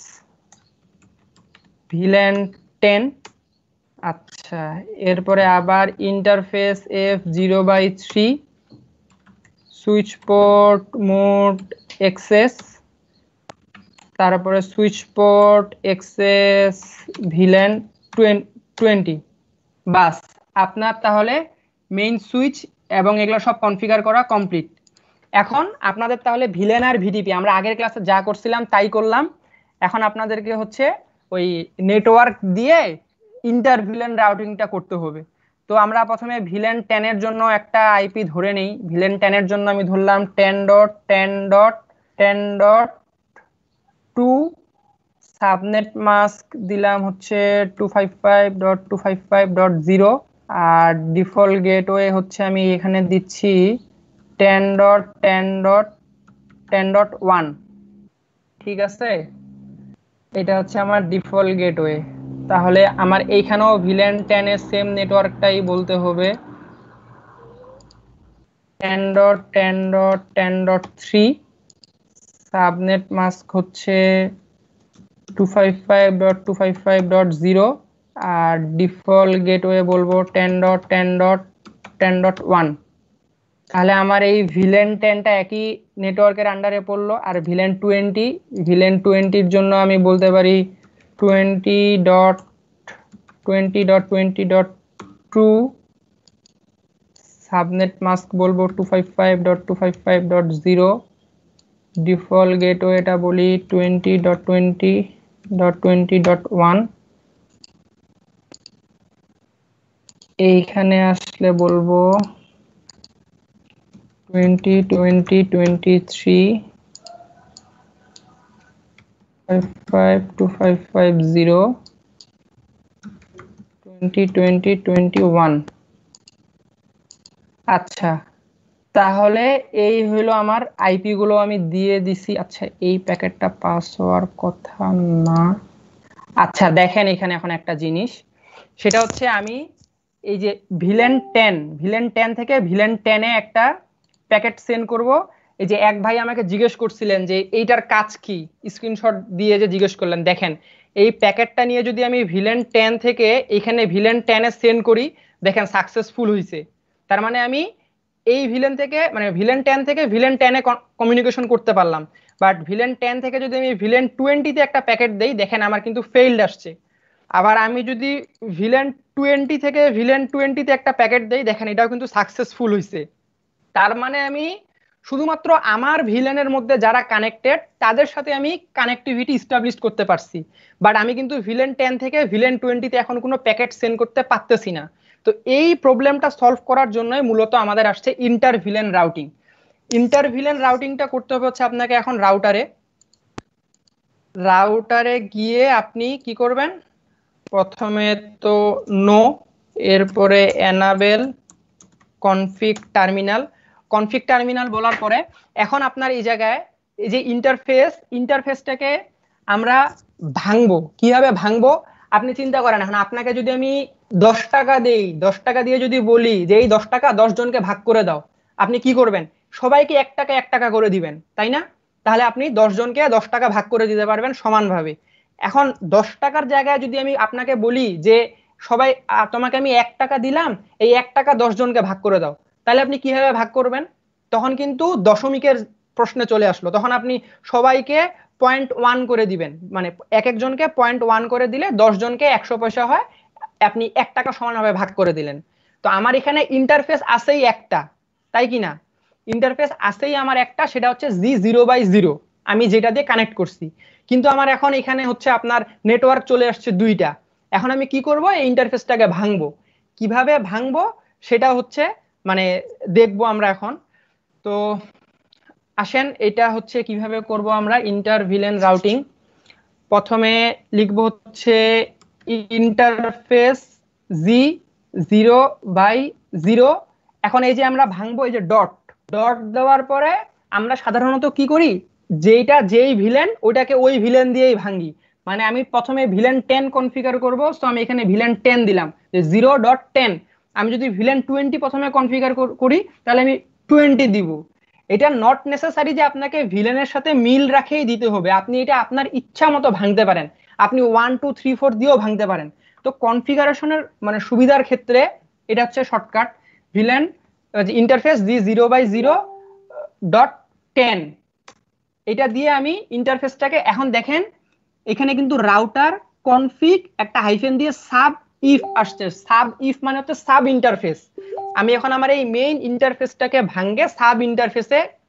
VLAN ten. আচ্ছা এরপরে আবার interface F zero by three, switch port mode access, তারপরে switch port access VLAN twenty. বাস, আপনার তাহলে মেইন সুইচ এবং এগুলো সব কনফিগার করা কমপ্লিট। এখন আপনাদের তাহলে ভিলেন আর ভিডিপি আমরা আগের ক্লাসে যা করছিলাম তাই করলাম। এখন আপনাদেরকে হচ্ছে ওই নেটওয়ার্ক দিয়ে ইন্টার ভিলেন রাউটিংটা করতে হবে। তো আমরা প্রথমে ভিলেন টেন এর জন্য একটা আইপি ধরে নেই। ভিলেন টেন এর জন্য আমি ধরলাম ten dot ten dot ten dot two, subnet mask দিলাম হচ্ছে two five five dot two five five dot zero, আর ডিফল্ট গেটওয়ে হচ্ছে আমি এখানে দিচ্ছি ten dot ten dot ten dot one. ঠিক আছে, এটা হচ্ছে আমার ডিফল্ট গেটওয়ে। তাহলে আমার এইখানেও ভিলেন টেন এর সেম নেটওয়ার্কটাই বলতে হবে ten dot ten dot ten dot three, subnet mask হচ্ছে two five five dot two five five dot zero, আর ডিফল্ট গেটওয়ে বলবো ten dot ten dot ten dot one. তাহলে আমার এই ভিলেন টেনটা একই নেটওয়ার্কের আন্ডারে পড়লো। আর ভিলেন টোয়েন্টি, ভিলেন টোয়েন্টির জন্য আমি বলতে পারি twenty dot twenty dot twenty dot two, subnet mask বলবো two five five dot two five five dot zero, default গেটওয়েটা বলি twenty dot twenty dot twenty dot one. এইখানে আসলে বলবো twenty twenty twenty three five five two five five zero twenty twenty twenty one. আচ্ছা, তাহলে এই হলো আমার আইপি গুলো আমি দিয়ে দিছি। আচ্ছা, এই প্যাকেটটা পাস হওয়ার কথা না। আচ্ছা দেখেন এখানে এখন একটা জিনিস, সেটা হচ্ছে আমি এই যে ভিলেন টেন ভিলেন টেন থেকে ভিলেন টেন এ একটা প্যাকেট সেন্ড করব। এই যে এক ভাই আমাকে জিজ্ঞেস করছিলেন যে এইটার কাজ কি, স্ক্রিনশট দিয়ে যে জিজ্ঞেস করলেন, দেখেন এই প্যাকেটটা নিয়ে যদি আমি ভিলেন টেন থেকে এখানে ভিলেন টেন এ সেন্ড করি, দেখেন সাকসেসফুল হয়েছে। তার মানে আমি এই ভিলেন থেকে মানে ভিলেন টেন থেকে ভিলেন টেন এ কমিউনিকেশন করতে পারলাম। বাট ভিলেন টেন থেকে যদি আমি ভিলেন টোয়েন্টি তে একটা প্যাকেট দেই, দেখেন আমার কিন্তু ফেইল্ড আসছে। আবার আমি যদি ভিলেন টোয়েন্টি থেকে ভিলেন টোয়েন্টি তে একটা প্যাকেট দেই, দেখেন এটাও কিন্তু সাকসেসফুল হয়েছে। তার মানে আমি শুধুমাত্র আমার ভিলেনের মধ্যে যারা কানেক্টেড তাদের সাথে আমি কানেক্টিভিটি এস্টাবলিশ করতে পারছি। বাট আমি কিন্তু ভিলেন টেন থেকে ভিলেন টোয়েন্টি তে এখন কোনো প্যাকেট সেন্ড করতে পারতেছি না। তো এই প্রবলেমটা সলভ করার জন্যই মূলত আমাদের আসছে inter VLAN routing. Inter VLAN রাউটিংটা করতে হবে হচ্ছে আপনাকে এখন রাউটারে রাউটারে গিয়ে আপনি কি করবেন, প্রথমে তো নো, এরপরে enable config terminal. Config terminal বলার পরে এখন আপনার এই জায়গায় এই যে ইন্টারফেস ইন্টারফেসটাকে আমরা ভাঙবো। কিভাবে ভাঙবো আপনি চিন্তা করেন। এখন আপনাকে যদি আমি দশ টাকা দেই, দশ টাকা দিয়ে যদি বলি যে এই দশ টাকা দশ জনকে ভাগ করে দাও, আপনি কি করবেন? সবাইকে এক টাকা এক টাকা করে দিবেন, তাই না? তাহলে আপনি দশ জনকে দশ টাকা ভাগ করে দিতে পারবেন সমানভাবে। এখন দশ টাকার জায়গায় যদি আমি আপনাকে বলি যে সবাই তোমাকে আমি এক টাকা দিলাম, এই এক টাকা দশ জনকে ভাগ করে দাও, তাহলে আপনি কিভাবে ভাগ করবেন? তখন কিন্তু দশমিকের প্রশ্নে চলে আসলো। তখন আপনি সবাইকে পয়েন্ট ওয়ান করে দিবেন, মানে এক একজনকে পয়েন্ট ওয়ান করে দিলে দশ জনকে একশো পয়সা হয়, আপনি এক টাকা সমানভাবে ভাগ করে দিলেন। তো আমার এখানে ইন্টারফেস আসেই একটা, তাই কি না? ইন্টারফেস আসেই আমার একটা, সেটা হচ্ছে জি জিরো বাই জিরো, আমি যেটা দিয়ে কানেক্ট করছি। কিন্তু আমার এখন এখানে হচ্ছে আপনার নেটওয়ার্ক চলে আসছে দুইটা। এখন আমি কি করব? এই ইন্টারফেসটাকে ভাঙবো। কিভাবে ভাঙবো সেটা হচ্ছে মানে দেখবো আমরা এখন। তো আসেন এটা হচ্ছে কিভাবে করব আমরা ইন্টার ভিলেন রাউটিং। প্রথমে লিখবো হচ্ছে interface G zero by zero. এখন এই যে আমরা ভাঙবো, এই যে ডট ডট দেওয়ার পরে আমরা সাধারণত কি করি, যেটা যেই ভিলেন ওইটাকে ওই ভিলেন দিয়েই ভাঙি। মানে আমি প্রথমে ভিলেন টেন কনফিগার করব, তো আমি এখানে ভিলেন টেন দিলাম যে জিরো ডট টেন। আমি যদি ভিলেন টোয়েন্টি প্রথমে কনফিগার করি তাহলে আমি টোয়েন্টি দিব। এটা নট নেসেসারি যে আপনাকে ভিলেনের সাথে মিল রাখেই দিতে হবে, আপনি এটা আপনার ইচ্ছা মতো ভাঙতে পারেন। আপনি ওয়ান টু থ্রি ফোর দিয়েও ভাঙতে পারেন। তো কনফিগারেশনের মানে সুবিধার ক্ষেত্রে এটা হচ্ছে shortcut VLAN interface G zero by zero dot ten, এটা দিয়ে আমি ইন্টারফেসটাকে এখন দেখেন এখানে কিন্তু রাউটার কনফিগ একটা হাইফেন দিয়ে সাব ইফ আসছে। সাব ইফ মানে হচ্ছে সাব ইন্টারফেস। আমি এখন আমার এই মেইন ইন্টারফেসটাকে ভাঙে সাব ইন্টারফেসে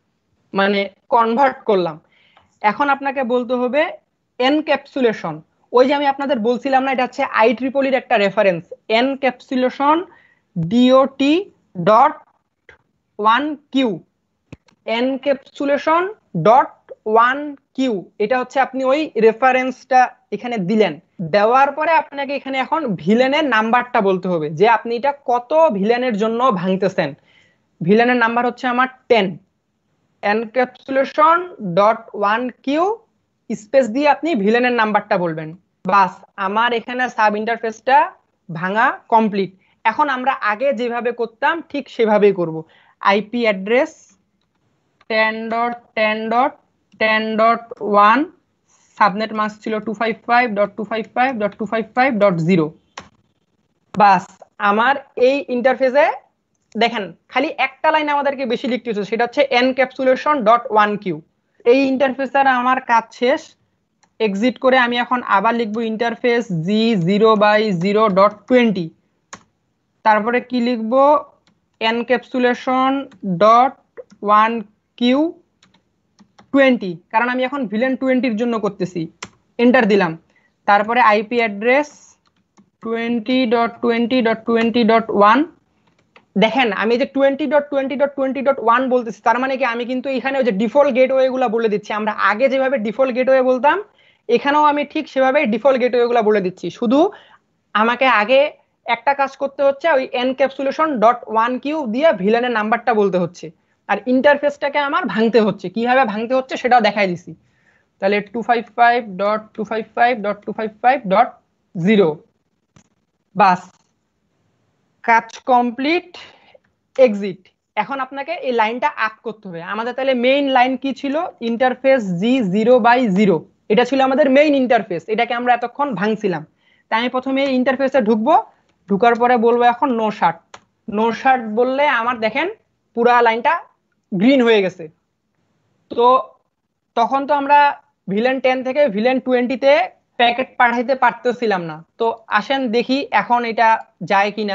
মানে কনভার্ট করলাম। এখন আপনাকে বলতে হবে এনক্যাপসুলেশন। ওই যে আমি আপনাদের বলছিলাম না, এটা হচ্ছে আই ট্রিপল ইর একটা reference, encapsulation D O T dot one Q, encapsulation dot one Q, এটা হচ্ছে আপনি ওই রেফারেন্সটা এখানে দিলেন। দেওয়ার পরে আপনাকে এখানে এখন ভিলেনের নাম্বারটা বলতে হবে যে আপনি এটা কত ভিলেনের জন্য ভাঙতেছেন। ভিলেনের নাম্বার হচ্ছে আমার ten, encapsulation dot one Q space দিয়ে আপনি ভিলেনের নাম্বারটা বলবেন। বাস, আমার এখানে সাব ইন্টারফেসটা ভাঙা কমপ্লিট। এখন আমরা আগে যেভাবে করতাম ঠিক সেভাবেই করব। IP address ten dot ten dot ten dot one, subnet mask ছিল two five five dot two five five dot two five five dot zero. বাস, আমার এই ইন্টারফেসে দেখেন খালি একটা লাইন আমাদেরকে বেশি লিখতে হচ্ছে, সেটা হচ্ছে এনক্যাপসুলেশন ডট ওয়ান কিউ। এই ইন্টারফেসের আমার কাজ শেষ। এক্সিট করে আমি এখন আবার লিখবো interface G zero by zero dot twenty, তারপরে কি লিখবো encapsulation dot one Q twenty, কারণ আমি এখন ভিলেন টোয়েন্টির জন্য করতেছি। এন্টার দিলাম। তারপরে IP address twenty dot twenty dot twenty dot one. দেখেন আমি যে twenty dot twenty dot twenty dot one বলতেছি, তার মানে কি আমি কিন্তু এখানে ওই যে ডিফল্ট গেটওয়ে গুলো বলে দিচ্ছি। আমরা আগে যেভাবে ডিফল্ট গেটওয়ে বলতাম এখানেও আমি ঠিক সেভাবে ডিফল্ট গেটওয়ে গুলো বলে দিচ্ছি। শুধু আমাকে আগে একটা কাজ করতে হচ্ছে, ওই এনক্যাপসুলেশন ডট ওয়ান কিউ দিয়ে ভিলেনের নাম্বারটা বলতে হচ্ছে, আর ইন্টারফেসটাকে আমার ভাঙতে হচ্ছে। কিভাবে ভাঙতে হচ্ছে সেটাও দেখাই দিছি। তাহলে two five five dot two five five dot two five five dot zero. বাস, কাজ কমপ্লিট, এক্সিট। এখন আপনাকে এই লাইনটা আপ করতে হবে। আমাদের তাহলে মেইন লাইন কি ছিল? Interface G zero by zero, এটা ছিল আমাদের মেইন ইন্টারফেস, এটাকে আমরা এতক্ষণ ভাঙছিলাম। তাই আমি প্রথমে এই ইন্টারফেসে ঢুকবো, ঢুকার পরে বলবো এখন নো শার্ট। নো শার্ট বললে আমার দেখেন পুরা লাইনটা গ্রিন হয়ে গেছে। তো তখন তো আমরা ভিলেন টেন থেকে ভিলেন টোয়েন্টিতে প্যাকেট পাঠাইতে পারতেছিলাম না। তো আসেন দেখি এখন এটা যায় কিনা।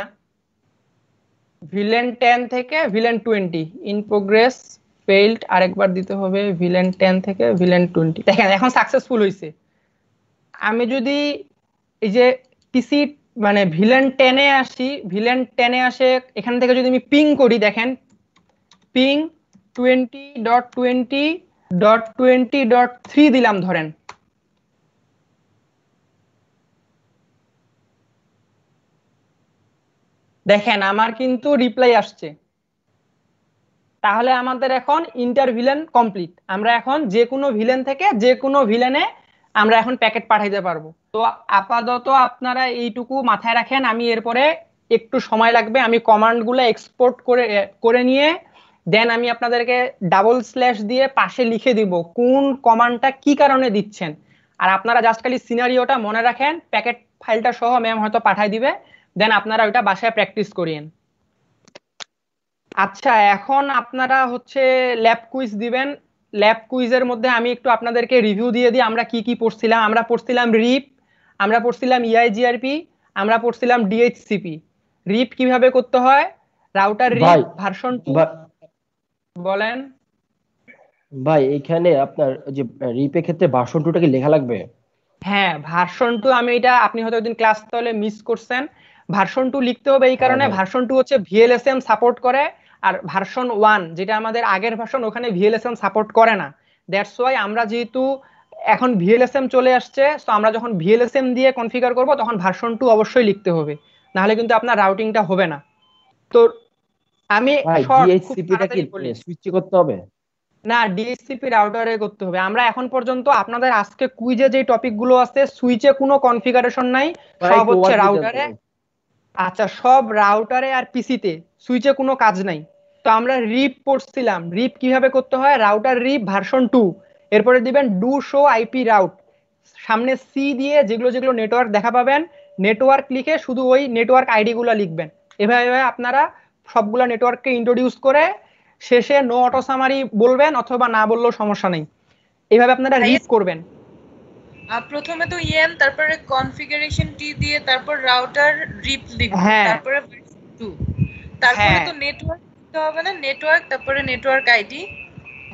ভিলেন টেন থেকে VLAN twenty in progress failed, আরেকবার দিতে হবে ভিলেন টেন থেকে ভিলেন টোয়েন্টি। দেখেন এখন সাকসেসফুল হয়েছে। আমি যদি এই যে পিসি মানে ভিলেন টেনে আসি, ভিলেন টেনে আসে এখান থেকে যদি আমি পিং করি, দেখেন ping twenty dot twenty dot twenty dot three দিলাম ধরেন। দেখেন আমার কিন্তু রিপ্লাই আসছে। তাহলে আমাদের এখন ইন্টার ভিলেন কমপ্লিট। আমরা এখন যে কোনো ভিলেন থেকে যে কোনো ভিলেনে আমরা এখন প্যাকেট পাঠাইতে পারবো। তো আপাতত আপনারা এইটুকু মাথায় রাখেন। আমি এরপরে একটু সময় লাগবে, আমি কমান্ডগুলো এক্সপোর্ট করে করে নিয়ে দেন আমি আপনাদেরকে ডাবল স্ল্যাশ দিয়ে পাশে লিখে দিব কোন কমান্ডটা কি কারণে দিচ্ছেন। আর আপনারা জাস্ট খালি সিনারিওটা মনে রাখেন, প্যাকেট ফাইলটা সহ ম্যাম হয়তো পাঠাই দিবে, দেন আপনারা ওইটা বাসায় প্র্যাকটিস করিয়েন। আচ্ছা, এখন আপনারা হচ্ছে ল্যাব কুইজ দিবেন। ল্যাব কুইজের মধ্যে আমি একটু আপনাদেরকে রিভিউ দিয়ে দিই আমরা কি কি পড়ছিলাম। আমরা পড়ছিলাম রিপ, আমরা পড়ছিলাম ইআইজিআরপি, আমরা পড়ছিলাম ডিএইচসিপি। রিপ কিভাবে করতে হয়, রাউটার রিপ ভার্সন টু। বলেন ভাই এখানে আপনার যে রিপের ক্ষেত্রে ভার্সন টু টা কি লেখা লাগবে? হ্যাঁ, ভার্সন টু, আমি এটা আপনি হয়তো ওইদিন ক্লাস তাহলে মিস করছেন। ভার্সন টু লিখতে হবে এই কারণে, ভার্সন টু হচ্ছে ভিএলএসএম সাপোর্ট করে, আর ভার্সন ওয়ান যেটা আমাদের আগের ভার্সন ওখানে ভিএলএসএম সাপোর্ট করে না। দ্যাটস ওয়াই আমরা যেহেতু এখন ভিএলএসএম চলে আসছে, তো আমরা যখন ভিএলএসএম দিয়ে কনফিগার করব তখন ভার্সন টু অবশ্যই লিখতে হবে, নাহলে কিন্তু আপনার রাউটিংটা হবে না। তো আমি ডিএইচসিপিটা কি সুইচ করতে হবে? না, ডিএইচসিপি রাউটারে করতে হবে। আমরা এখন পর্যন্ত আপনাদের আজকে কুইজে যে টপিকগুলো আছে সুইচে কোনো কনফিগারেশন নাই, সব হচ্ছে রাউটারে। আচ্ছা, সব রাউটারে আর পিসিতে, সুইচে কোনো কাজ নাই। তো আমরা রিপ পড়ছিলাম, রিপ কিভাবে করতে হয়, রাউটার রিপ ভার্সন টু, এরপরে দিবেন ডু শো আইপি রাউট, সামনে সি দিয়ে যেগুলো যেগুলো নেটওয়ার্ক দেখা পাবেন, নেটওয়ার্ক লিখে শুধু ওই নেটওয়ার্ক আইডি গুলো লিখবেন। এভাবে আপনারা সবগুলা নেটওয়ার্ককে ইন্ট্রোডিউস করে শেষে নো অটো সামারি বলবেন, অথবা না বললেও সমস্যা নেই। এইভাবে আপনারা রিপ করবেন। প্রথমে তো ইএম, তারপরে কনফিগারেশন টি দিয়ে তারপর রাউটার রিপ লিখব, তারপরে ভার্সন টু, তারপরে তো নেটওয়ার্ক দিতে হবে না, নেটওয়ার্ক তারপরে নেটওয়ার্ক আইডি।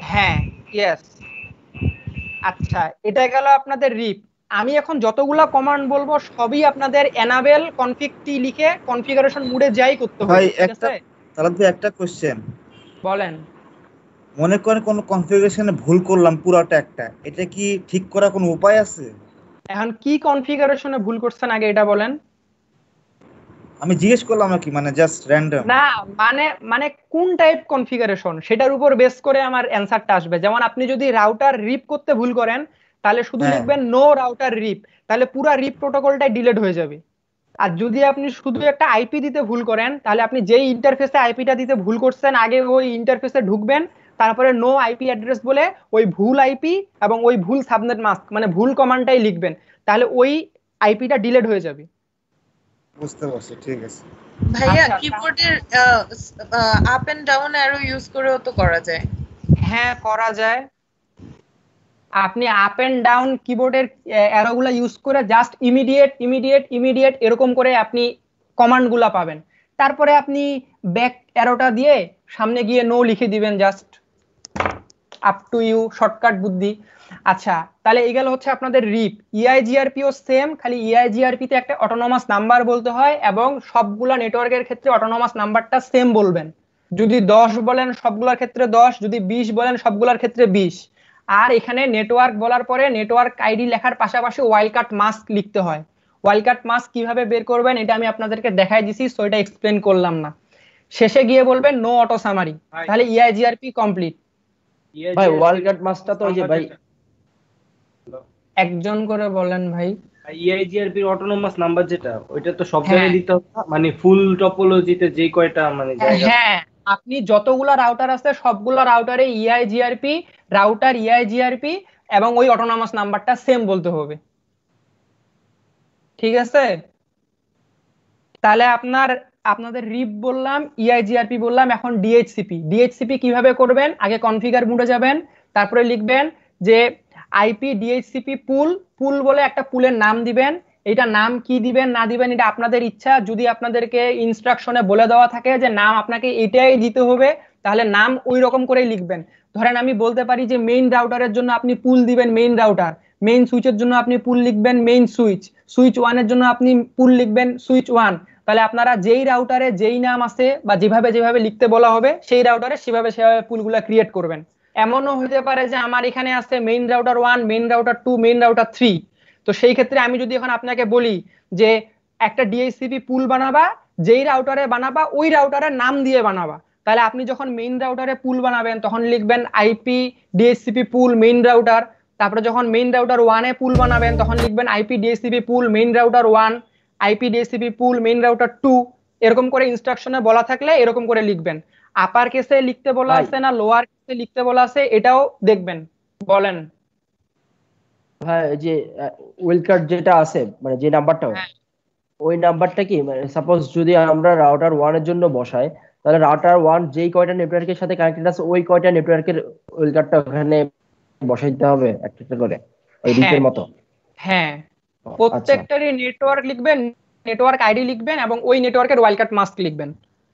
হ্যাঁ ইয়েস। আচ্ছা এটা গেল আপনাদের রিপ। আমি এখন যতগুলা কমান্ড বলবো সবই আপনাদের এনাবেল কনফিগ টি লিখে কনফিগারেশন মোডে যাই করতে হবে, ভাই ঠিক একটা আছে? তাহলে ভাই একটা কোশ্চেন, বলেন। মনে করেন কোন কনফিগারেশনে ভুল করলাম পুরাটা একটা, এটা কি ঠিক করার কোনো উপায় আছে? এখন কি কনফিগারেশনে ভুল করছেন আগে এটা বলেন। আমি জিজ্ঞেস করলাম নাকি, মানে জাস্ট র্যান্ডম। না মানে মানে কোন টাইপ কনফিগারেশন সেটার উপর বেস করে আমার অ্যানসারটা আসবে। যেমন আপনি যদি রাউটার রিপ করতে ভুল করেন তাহলে শুধু হ্যাঁ লিখবেন নো রাউটার রিপ, তাহলে পুরো রিপ প্রোটোকলটাই ডিলিট হয়ে যাবে। আর যদি আপনি শুধু একটা আইপি দিতে ভুল করেন তাহলে আপনি যেই ইন্টারফেসে আইপিটা দিতে ভুল করছেন আগে ওই ইন্টারফেসে ঢুকবেন, তারপরে নো আইপি অ্যাড্রেস বলে ওই ভুল আইপি এবং ওই ভুল সাবনেট মাস্ক মানে ভুল কমান্ডটাই লিখবেন, তাহলে ওই আইপিটা ডিলিট হয়ে যাবে। বুঝতে পারছি, ঠিক আছে। ভাইয়া আচ্ছা, কিবোর্ডের up and down arrow use করেও তো করা যায়। হ্যাঁ করা যায়। আপনি আপ এন্ড ডাউন কিবোর্ডের অ্যারোগুলো ইউজ করে জাস্ট ইমিডিয়েট ইমিডিয়েট ইমিডিয়েট এরকম করে আপনি কমান্ডগুলো পাবেন। তারপরে আপনি ব্যাক অ্যারোটা দিয়ে সামনে গিয়ে নো লিখে দিবেন, just up to you, shortcut বুদ্ধি। আচ্ছা তাহলে এই গেল হচ্ছে আপনাদের রিপ। ইআইজিআরপিও সেম, খালি ইআইজিআরপি তে একটা অটোনোমাস নাম্বার বলতে হয় এবং সবগুলা নেটওয়ার্কের ক্ষেত্রে অটোনোমাস নাম্বারটা সেম বলবেন। যদি দশ বলেন সবগুলোর ক্ষেত্রে দশ, যদি বিশ বলেন সবগুলোর ক্ষেত্রে বিশ। আর এখানে নেটওয়ার্ক বলার পরে নেটওয়ার্ক আইডি লেখার পাশাপাশি ওয়াইল্ডকার্ট মাস্ক লিখতে হয়। ওয়াইল্ডকার্ট মাস্ক কিভাবে বের করবেন এটা আমি আপনাদেরকে দেখাই দিছি, সো এটা এক্সপ্লেন করলাম না। শেষে গিয়ে বলবেন নো অটো সামারি, তাহলে ইআইজিআরপি কমপ্লিট। ভাই ওয়ালকাট মাস্টার তো ওই যে ভাই একজন করে বলেন ভাই। ইআইজিআরপির অটোনোমাস নাম্বার যেটা, ওইটা তো সব হ্যাঁ। জায়গায় দিতে হবে না? মানে ফুল টপোলজিতে যে কয়টা মানে জায়গা। হ্যাঁ আপনি যতগুলা রাউটার আছে সবগুলা রাউটারে ইআইজিআরপি, রাউটার ইআইজিআরপি এবং ওই অটোনোমাস নাম্বারটা সেম বলতে হবে, ঠিক আছে? তাহলে আপনার আপনাদের রিপ বললাম, ইআইজিআরপি বললাম, এখন ডিএইচসিপি। ডিএইচসিপি কিভাবে করবেন, আগে কনফিগার মোডে যাবেন, তারপরে লিখবেন যে আইপি ডিএইচসিপি পুল, পুল বলে একটা পুলের নাম দিবেন। এটা নাম কি দিবেন না দিবেন এটা আপনাদের ইচ্ছা। যদি আপনাদেরকে ইনস্ট্রাকশনে বলে দেওয়া থাকে যে নাম আপনাকে এটাই দিতে হবে তাহলে নাম ওই রকম করেই লিখবেন। ধরেন আমি বলতে পারি যে মেইন রাউটারের জন্য আপনি পুল দিবেন মেইন রাউটার, মেইন সুইচের জন্য আপনি পুল লিখবেন মেইন সুইচ, সুইচ ওয়ানের জন্য আপনি পুল লিখবেন সুইচ ওয়ান। তাহলে আপনারা যেই রাউটারে যেই নাম আছে বা যেভাবে যেভাবে লিখতে বলা হবে সেই রাউটারে সেভাবে সেভাবে পুলগুলা ক্রিয়েট করবেন। এমনও হতে পারে যে আমার এখানে আছে main router one, main router two, main router three. তো সেই ক্ষেত্রে আমি যদি এখন আপনাকে বলি যে একটা ডিএইচসিপি পুল বানাবা, যেই রাউটারে বানাবা ওই রাউটারের নাম দিয়ে বানাবা, তাহলে আপনি যখন মেইন রাউটারে পুল বানাবেন তখন লিখবেন IP DHCP pool main router. তারপরে যখন মেইন রাউটার ওয়ানে পুল বানাবেন তখন লিখবেন IP DHCP pool main router one, IP DHCP pool main router two. এরকম করে ইনস্ট্রাকশনে বলা থাকলে এরকম করে লিখবেন। আপার কেসে লিখতে বলা আছে না লোয়ার কেসে লিখতে বলা আছে এটাও দেখবেন। বলেন হ্যাঁ এই যে ওয়েলকার্ট যেটা আছে মানে যে নাম্বারটা, ওই নাম্বারটা কি মানে সাপোজ যদি আমরা রাউটার ওয়ান এর জন্য বসাই তাহলে রাউটার ওয়ান যেই কয়টা নেটওয়ার্কের সাথে কানেক্টেড আছে ওই কয়টা নেটওয়ার্কের ওয়েলকার্টটা ওখানে বসাইতে হবে একটা একটা করে ওই রিপের মতো। হ্যাঁ প্রত্যেকটারই নেটওয়ার্ক লিখবেন, নেটওয়ার্ক আইডি লিখবেন এবং ওই নেটওয়ার্কের ওয়াইল্ডকার্ট মাস্ক লিখবেন।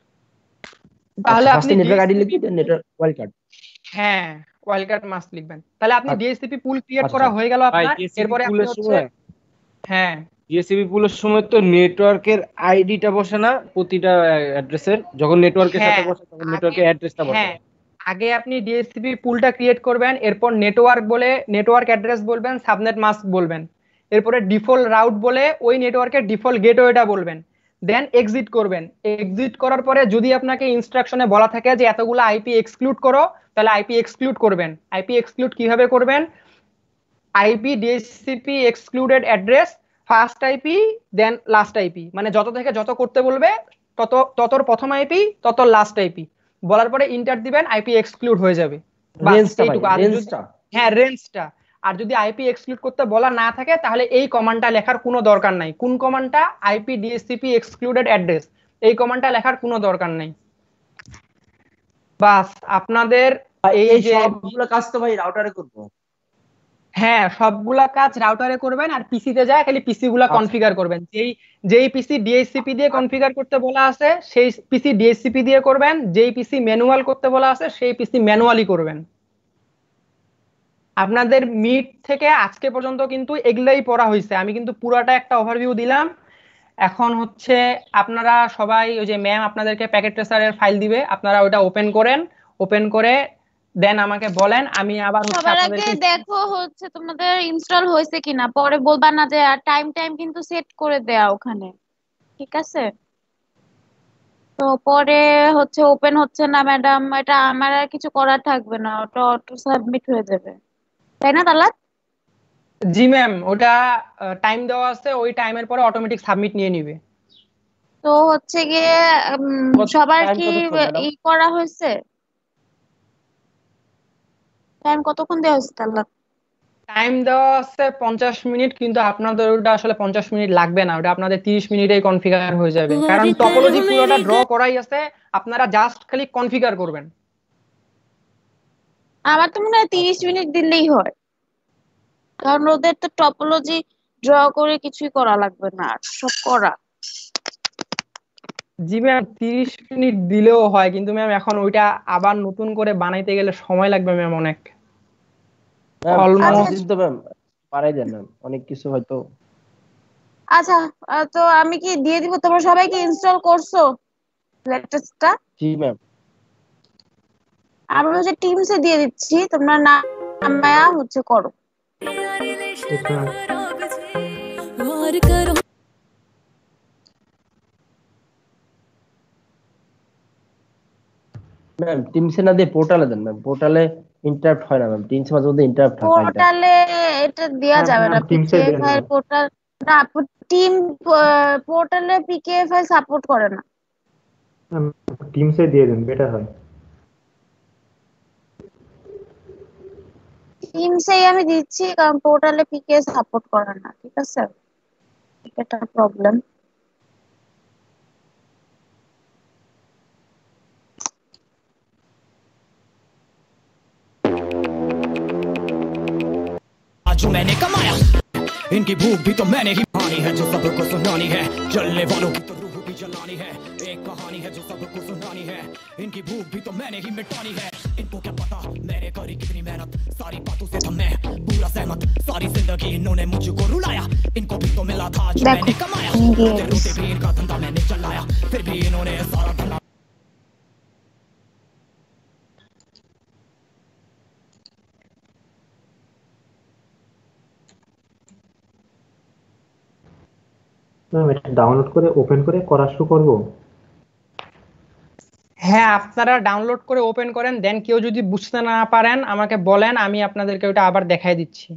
তাহলে আপনি নেটওয়ার্ক আইডি লিখবেন দেন নেটওয়ার্ক ওয়াইল্ডকার্ট, হ্যাঁ ওয়াইল্ডকার্ট মাস্ক লিখবেন। তাহলে আপনি আচ্ছা। ডিএসসিপি পুল ক্রিয়েট করা হয়ে গেল আপনার। এরপরে আপনি হচ্ছে হ্যাঁ ডিএসসিপি পুলের সময় তো নেটওয়ার্কের আইডিটা বসে না প্রতিটা অ্যাড্রেসের, যখন নেটওয়ার্কের সাথে বসে তখন নেটওয়ার্কের অ্যাড্রেসটা বসে। হ্যাঁ আগে আপনি ডিএসসিপি পুলটা ক্রিয়েট করবেন, এরপর নেটওয়ার্ক বলে নেটওয়ার্ক অ্যাড্রেস বলবেন, সাবনেট মাস্ক বলবেন, এরপরে ডিফল্ট রাউট বলে ওই নেটওয়ার্কের ডিফল্ট গেটওয়েটা বলবেন, দেন এক্সিট করবেন। এক্সিট করার পরে যদি আপনাকে ইনস্ট্রাকশনে বলা থাকে যে এতগুলো আইপি এক্সক্লুড করো তাহলে আইপি এক্সক্লুড করবেন। আইপি এক্সক্লুড কিভাবে করবেন, IP DSCP excluded address first IP then last IP, মানে যত থেকে যত করতে বলবে তত ততর প্রথম আইপি তত লাস্ট আইপি বলার পরে ইন্টার দিবেন, আইপি এক্সক্লুড হয়ে যাবে। হ্যাঁ রেঞ্জটা। আর যদি আইপি এক্সক্লুড করতে বলা না থাকে তাহলে এই কমান্ডটা লেখার কোনো দরকার নাই। কোন কমান্ডটা, আইপি ডিএসসিপি এক্সক্লুডেড অ্যাড্রেস, এই কমান্ডটা লেখার কোনো দরকার নাই। বাস আপনাদের এই যে সবগুলো কাজ তো ভাই রাউটারে করব। হ্যাঁ সবগুলা কাজ রাউটারে করবেন আর পিসিতে যায় খালি পিসি গুলা কনফিগার করবেন। যেই যেই পিসি ডিএইচসিপি দিয়ে কনফিগার করতে বলা আছে সেই পিসি ডিএইচসিপি দিয়ে করবেন, যেই পিসি ম্যানুয়াল করতে বলা আছে সেই পিসি ম্যানুয়ালি করবেন। আপনাদের মিড থেকে আজকে পর্যন্ত কিন্তু এগুলাই পড়া হয়েছে, আমি কিন্তু পুরাটা একটা ওভারভিউ দিলাম। এখন হচ্ছে আপনারা সবাই ওই যে ম্যাম আপনাদেরকে প্যাকেট ট্রেসারের ফাইল দিবে, আপনারা ওটা ওপেন করেন, ওপেন করে দেন আমাকে বলেন, আমি আবার হচ্ছে সবার আগে আপনাদেরকে দেখো হচ্ছে তোমাদের ইনস্টল হয়েছে কিনা, পরে বলবা না যে আর টাইম টাইম কিন্তু সেট করে দেয়া ওখানে, ঠিক আছে? তো পরে হচ্ছে ওপেন হচ্ছে না ম্যাডাম, এটা আমার আর কিছু করার থাকবে না, ওটা অটো সাবমিট হয়ে যাবে, তাই না তালাত? জি ম্যাম, ওটা টাইম দেওয়া আছে, ওই টাইমের পরে অটোমেটিক সাবমিট নিয়ে নিবে। তো হচ্ছে গিয়ে উম, কত সবার টাইম কি কতক্ষণ ম্যাডাম? ই করা হয়েছে? টাইম কতক্ষণ দেওয়া হয়েছে তালাত? টাইম দেওয়া আছে পঞ্চাশ মিনিট, কিন্তু আপনাদের ওটা আসলে পঞ্চাশ মিনিট লাগবে না, ওটা আপনাদের তিরিশ মিনিটেই কনফিগার হয়ে যাবে, কারণ টপোলজি পুরোটা ড্র করাই আছে, আপনারা জাস্ট খালি কনফিগার করবেন। আমার তো মনে হয় তিরিশ আচ্ছা মিনিট দিলেই হয়, কারণ ওদের তো টপোলজি ড্র করে কিছুই করা লাগবে না, আর সব করা। জি ম্যাম, তিরিশ মিনিট দিলেও হয়, কিন্তু ম্যাম এখন ওইটা আবার নতুন করে বানাইতে গেলে সময় লাগবে ম্যাম অনেক, ম্যাম পাঁচ আচ্ছা অলমোস্ট। দিন তো ম্যাম পারাই দেন ম্যাম, অনেক কিছু হয়তো। আচ্ছা, আহ, তো আমি কি দিয়ে দিব? তোমরা সবাই কি ইনস্টল করছো লেটেস্টটা? জি ম্যাম। আমি হচ্ছে টিমসে দিয়ে দিচ্ছি, তোমরা না নামায়া হচ্ছে করো। ম্যাম টিমসে না দিয়ে পোর্টালে দেন ম্যাম, পোর্টালে ইন্টারাপ্ট হয় না ম্যাম, টিমসে মাঝে মধ্যে ইন্টারাপ্ট হয় ফাইলটা। পোর্টালে এটা দেয়া ম্যাম যাবে না, ম্যাম টিমসে পিকেএফ দেন ফাইল ম্যাম। পোর্টাল না, টিম পোর্টালে পিকেএফ ফাইল সাপোর্ট করে না। ম্যাম টিমসে দিয়ে দেন, বেটার হয়। টিমসেই আমি দিচ্ছি, কারণ পোর্টালে পিকে সাপোর্ট করে না, ঠিক আছে? এটা প্রবলেম। जो मैंने कमाया इनकी भूख भी तो मैंने ही मानी है, जो सबको सुनानी है, जलने वालों की तो रूह भी जलानी है, एक कहानी है जो सबको सुनानी है, इनकी भूख भी तो मैंने ही मिटानी है, इनको क्या पता मैंने करी कितनी मेहनत, सारी बातों से था मैं पूरा सहमत, सारी जिंदगी इन्होंने मुझको रुलाया, इनको भी तो मिला था जो मैंने कमाया, रोते रोते भी इनका धंधा मैंने चलाया, फिर भी इन्होंने सारा धंधा। ম্যাম এটা ডাউনলোড করে ওপেন করে করা শুরু করব? হ্যাঁ, আপনারা ডাউনলোড করে ওপেন করেন, দেন কেউ যদি বুঝতে না পারেন আমাকে বলেন, আমি আপনাদেরকে ওটা আবার দেখাই দিচ্ছি।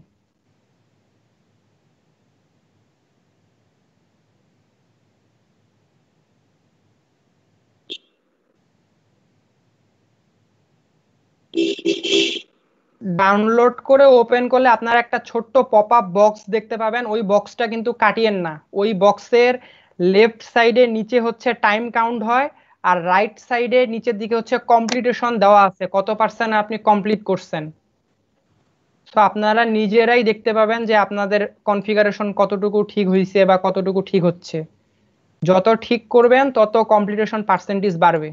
ডাউনলোড করে ওপেন করলে আপনারা একটা ছোট্ট পপ আপ বক্স দেখতে পাবেন, ওই বক্সটা কিন্তু কাটিয়েন না, ওই বক্সের লেফট সাইডে নিচে হচ্ছে টাইম কাউন্ট হয়, আর রাইট সাইডে নিচের দিকে হচ্ছে কমপ্লিটেশন দেওয়া আছে, কত পার্সেন্ট আপনি কমপ্লিট করছেন। তো আপনারা নিজেরাই দেখতে পাবেন যে আপনাদের কনফিগারেশন কতটুকু ঠিক হয়েছে বা কতটুকু ঠিক হচ্ছে, যত ঠিক করবেন তত কমপ্লিটেশন পার্সেন্টেজ বাড়বে।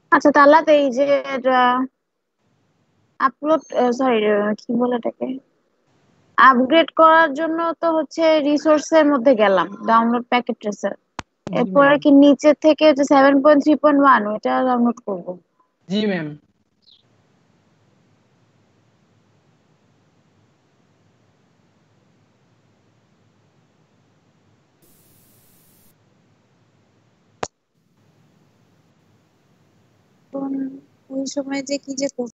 আচ্ছা তাহলে এই যে আপলোড সরি কি বলে এটাকে আপগ্রেড করার জন্য তো হচ্ছে রিসোর্সের মধ্যে গেলাম ডাউনলোড প্যাকেট ট্রেসার এরপরে কি নিচে থেকে যে seven point three point one ওটা ডাউনলোড করব জি ম্যাম ওই সময় যে কি যে